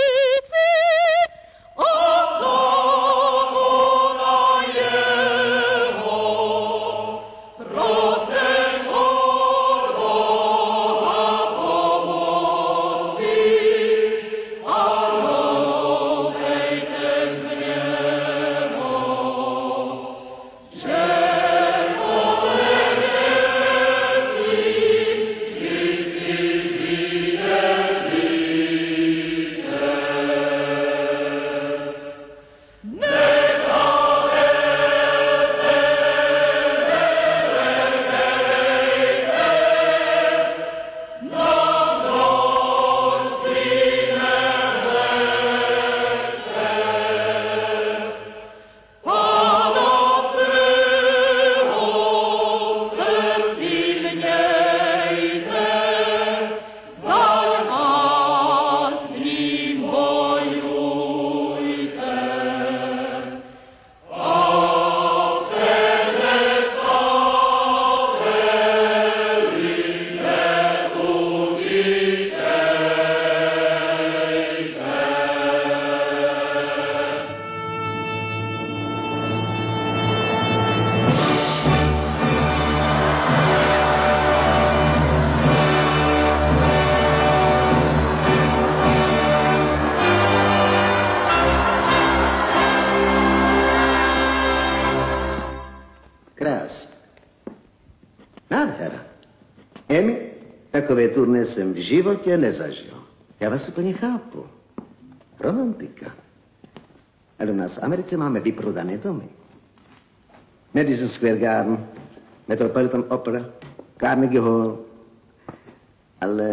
Krásně. Nádhera. Emi, takové turné jsem v životě nezažil. Já vás úplně chápu. Romantika. Ale u nás v Americe máme vyprodané domy. Madison Square Garden, Metropolitan Opera, Carnegie Hall. Ale...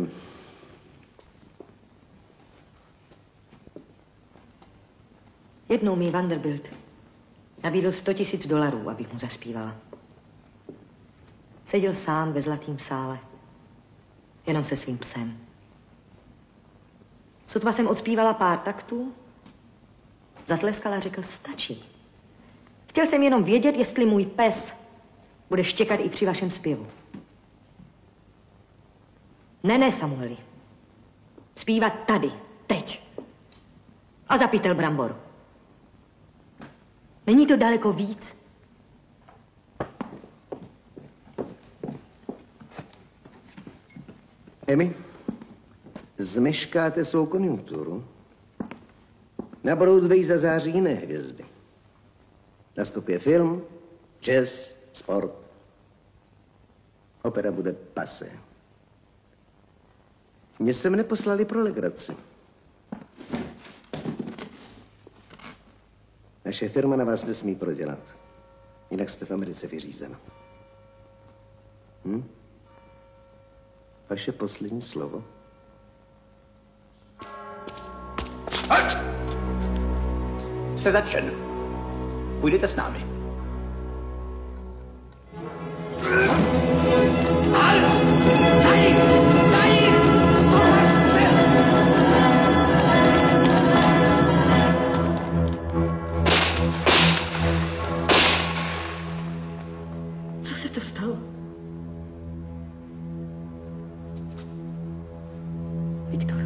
Jednou mi Vanderbilt nabídl $100,000, abych mu zaspívala. Seděl sám ve zlatém sále, jenom se svým psem. Sotva jsem odspívala pár taktů, zatleskal a řekl, stačí. Chtěl jsem jenom vědět, jestli můj pes bude štěkat i při vašem zpěvu. Ne, Samueli. Zpívat tady, teď. A za pytel brambor. Není to daleko víc? Emi, zmeškáte svou konjunkturu. Na Broadway zazáří jiné hvězdy. Nastupuje film, jazz, sport. Opera bude pasé. Mě sem neposlali pro legraci. Naše firma na vás nesmí prodělat. Jinak jste v Americe vyřízena. Vaše poslední slovo? Jste zatčen. Půjdete s námi. Co se to stalo? Viktor.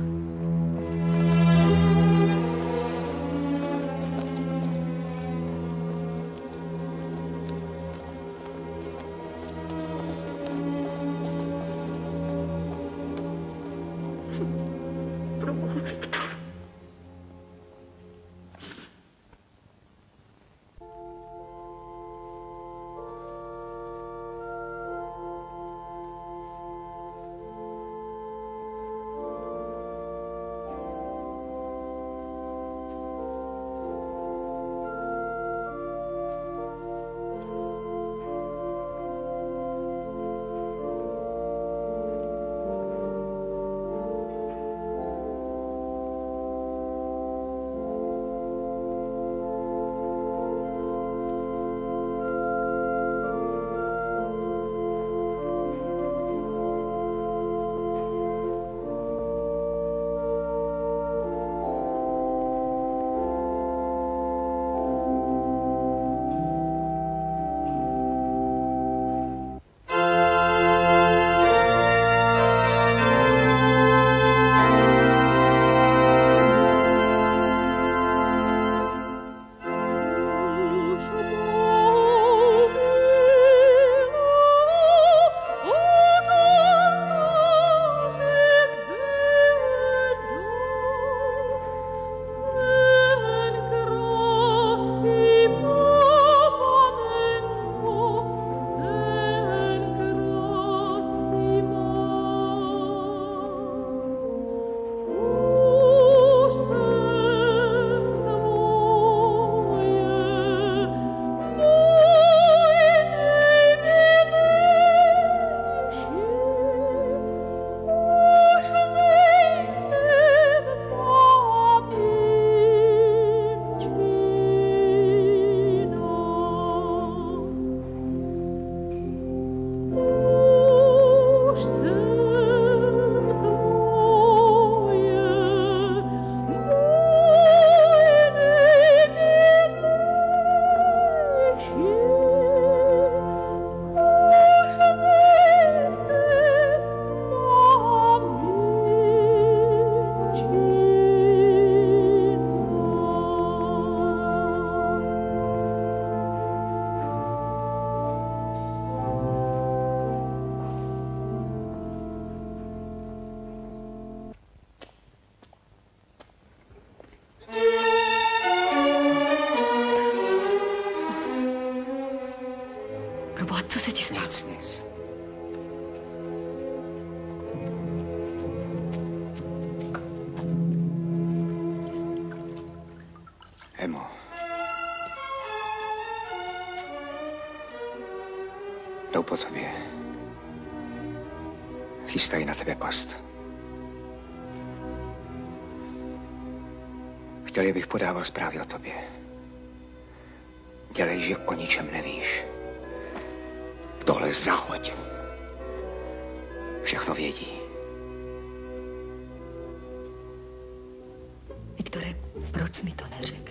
Proboha, co se ti stalo? Nic. Emo. Jdou po tobě. Chystají na tebe past. Chtěli, abych podával zprávy o tobě. Dělej, že o ničem nevíš. Tohle zahoď. Všechno vědí. Viktore, proč jsi mi to neřekl?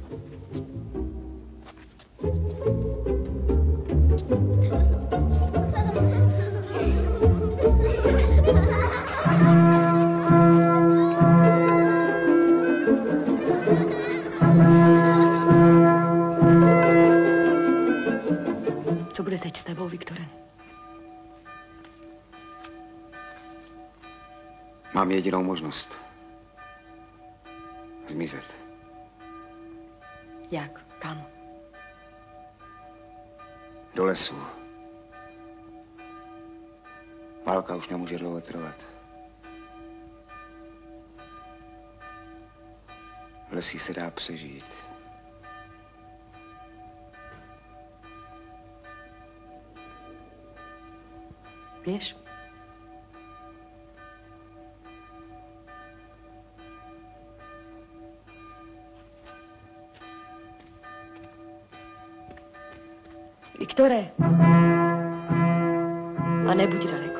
Co bude teď s tebou, Viktore? Mám jedinou možnost. Zmizet. Jak? Kam? Do lesu. Válka už nemůže dlouho trvat. V lesích se dá přežít. Běž. Viktore. A nebuď daleko.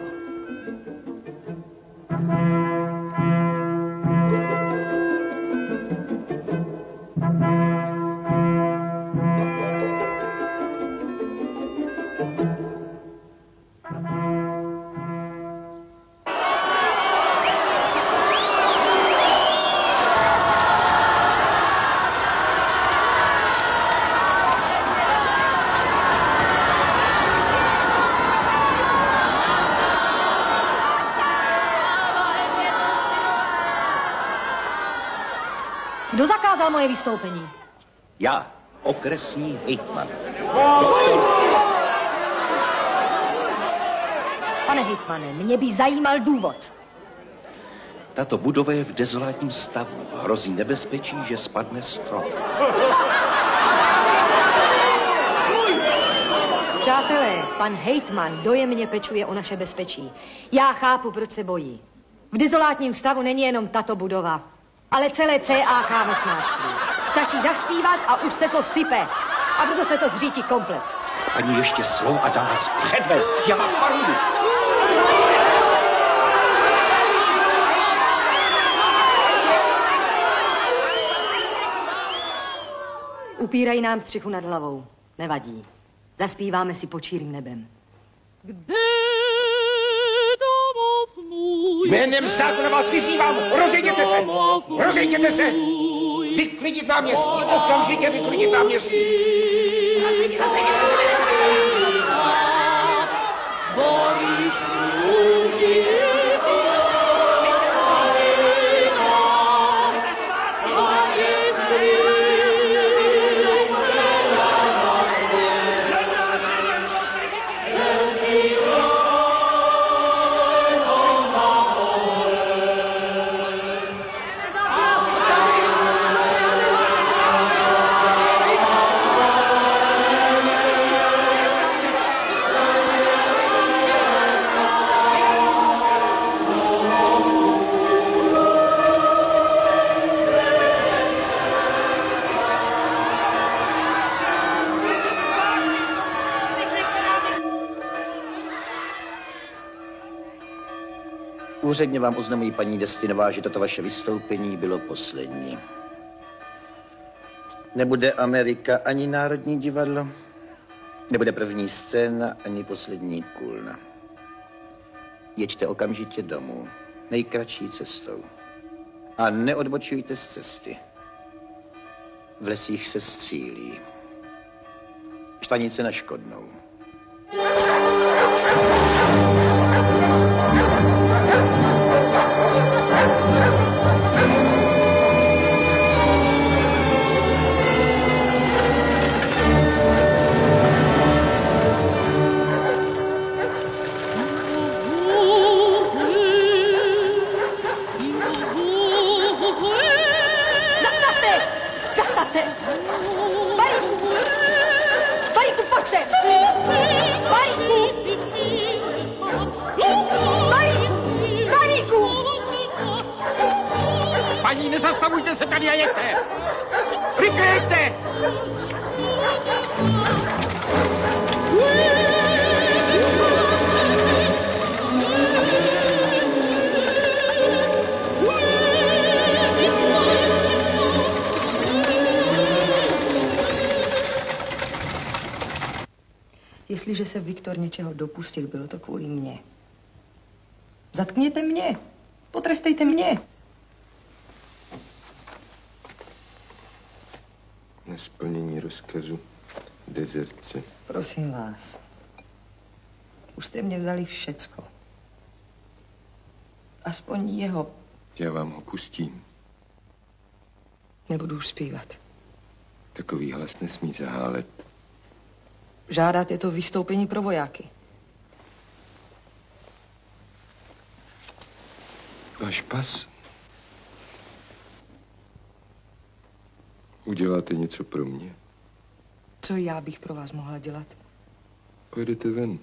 Kdo zakázal moje vystoupení? Já, okresní hejtman. Pane hejtmane, mě by zajímal důvod. Tato budova je v dezolátním stavu. Hrozí nebezpečí, že spadne strop. Přátelé, pan hejtman dojemně pečuje o naše bezpečí. Já chápu, proč se bojí. V dezolátním stavu není jenom tato budova, ale celé CAK mocnářství. Stačí zaspívat a už se to sype. A brzo se to zřítí komplet. Ani ještě slovo a dám vás předvést. Já vás varuju. Upírají nám střechu nad hlavou. Nevadí. Zaspíváme si pod širým nebem. Kde domov můj? Jménem zákona vás vyzývám, rozejděte se! Rozejděte se! Vyklidit náměstí! Okamžitě vyklidit náměstí! Úředně vám oznamují, paní Destinová, že toto vaše vystoupení bylo poslední. Nebude Amerika ani Národní divadlo, nebude první scéna ani poslední kůlna. Jeďte okamžitě domů, nejkratší cestou. A neodbočujte z cesty. V lesích se střílí. Štanice na Škodnou. Zastavujte se tady a jeďte! Rychle jeďte! Jestliže se Viktor něčeho dopustil, bylo to kvůli mně. Zatkněte mě. Potrestejte mě. Nesplnění rozkazu, dezerce. Prosím vás. Už jste mě vzali všecko. Aspoň jeho. Já vám ho pustím. Nebudu už zpívat. Takový hlas nesmí zahálet. Žádáte to vystoupení pro vojáky. Váš pas. Uděláte něco pro mě? Co já bych pro vás mohla dělat? Pojedete ven.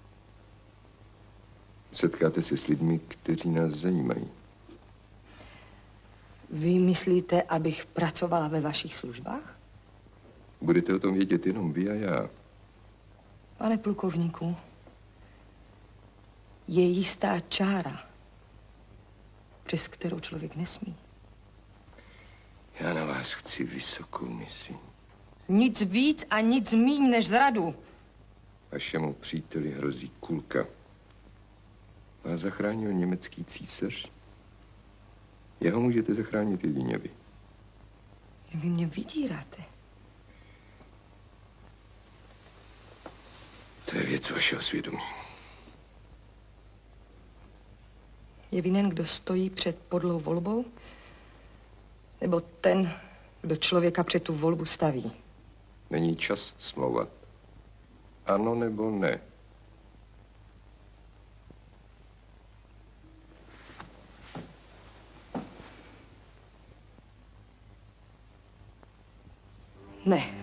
Setkáte se s lidmi, kteří nás zajímají. Vy myslíte, abych pracovala ve vašich službách? Budete o tom vědět jenom vy a já. Pane plukovníku, je jistá čára, přes kterou člověk nesmí. Já na vás chci vysokou misi. Nic víc a nic míň než zradu. Vašemu příteli hrozí kulka. Vás zachránil německý císař. Jeho můžete zachránit jedině vy. Vy mě vydíráte. To je věc vašeho svědomí. Je vinen, kdo stojí před podlou volbou? Nebo ten, kdo člověka před tu volbu staví? Není čas smlouvat. Ano nebo ne? Ne.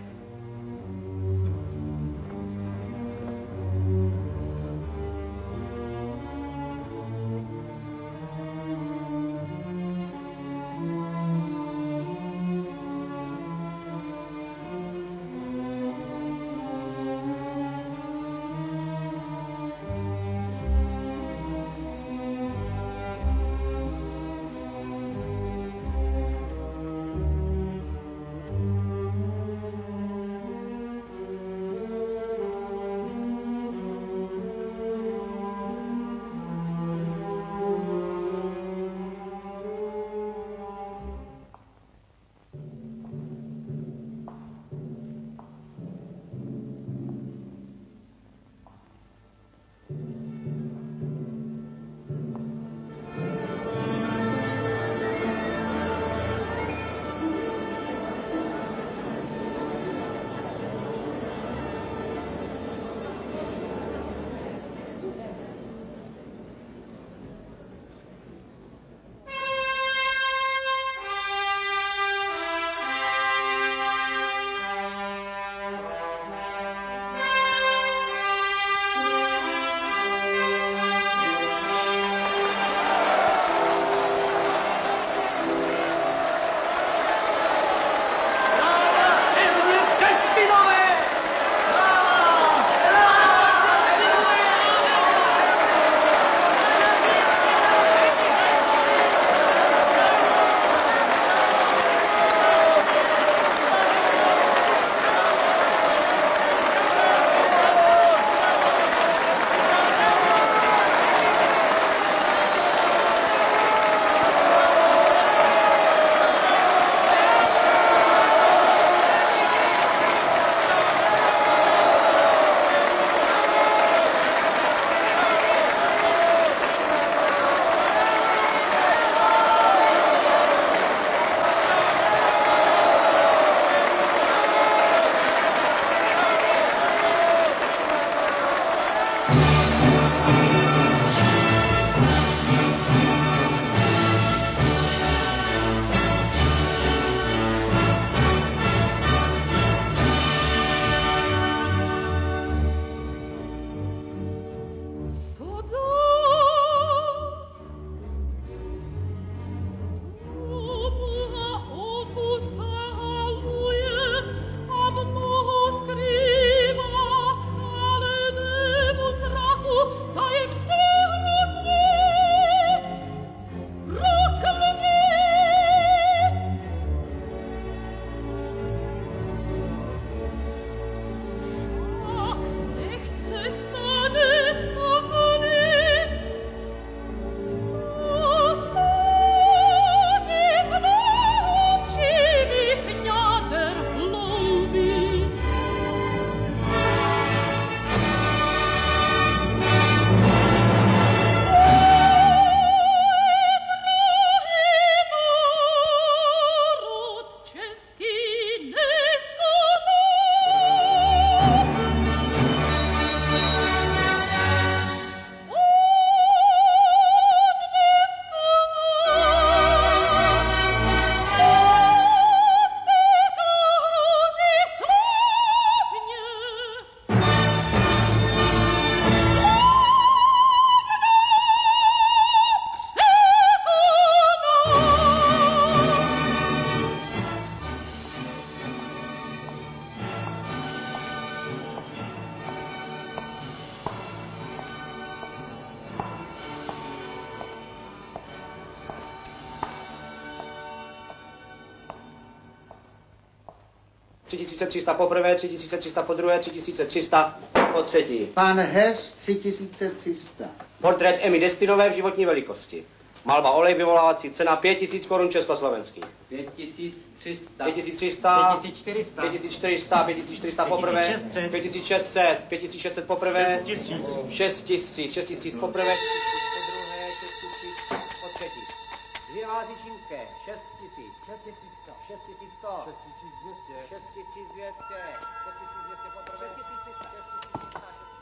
3300 poprvé, 3300 po druhé, 3300 po třetí. Pan Hess, 3300. Portrét Emmy Destinové v životní velikosti. Malba olej, vyvolávací cena 5000 korun československých. 5300. 5300. 5400. 5400, 5400 poprvé. 5600. 5600 poprvé. 6000. 6000 poprvé. 6000 po třetí. Dvě vázy čínské. 6000. 6100. 6200. 6200 poprvé. 6300.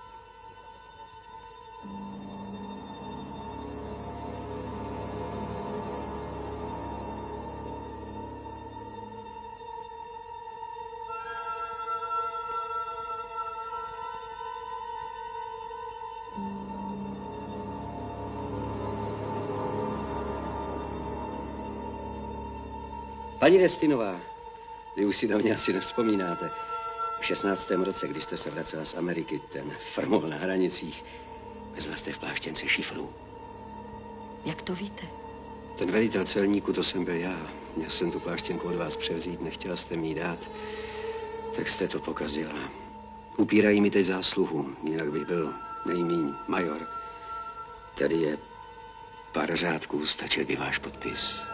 Paní Destinová, vy už si na mě asi nevzpomínáte. V 16. roce, když jste se vracela z Ameriky, ten frmol na hranicích, vezla jste v pláštěnce šifru. Jak to víte? Ten velitel celníku, to jsem byl já. Měl jsem tu pláštěnku od vás převzít, nechtěla jste mi ji dát, tak jste to pokazila. Upírají mi teď zásluhu, jinak bych byl nejmíň major. Tady je pár řádků, stačil by váš podpis.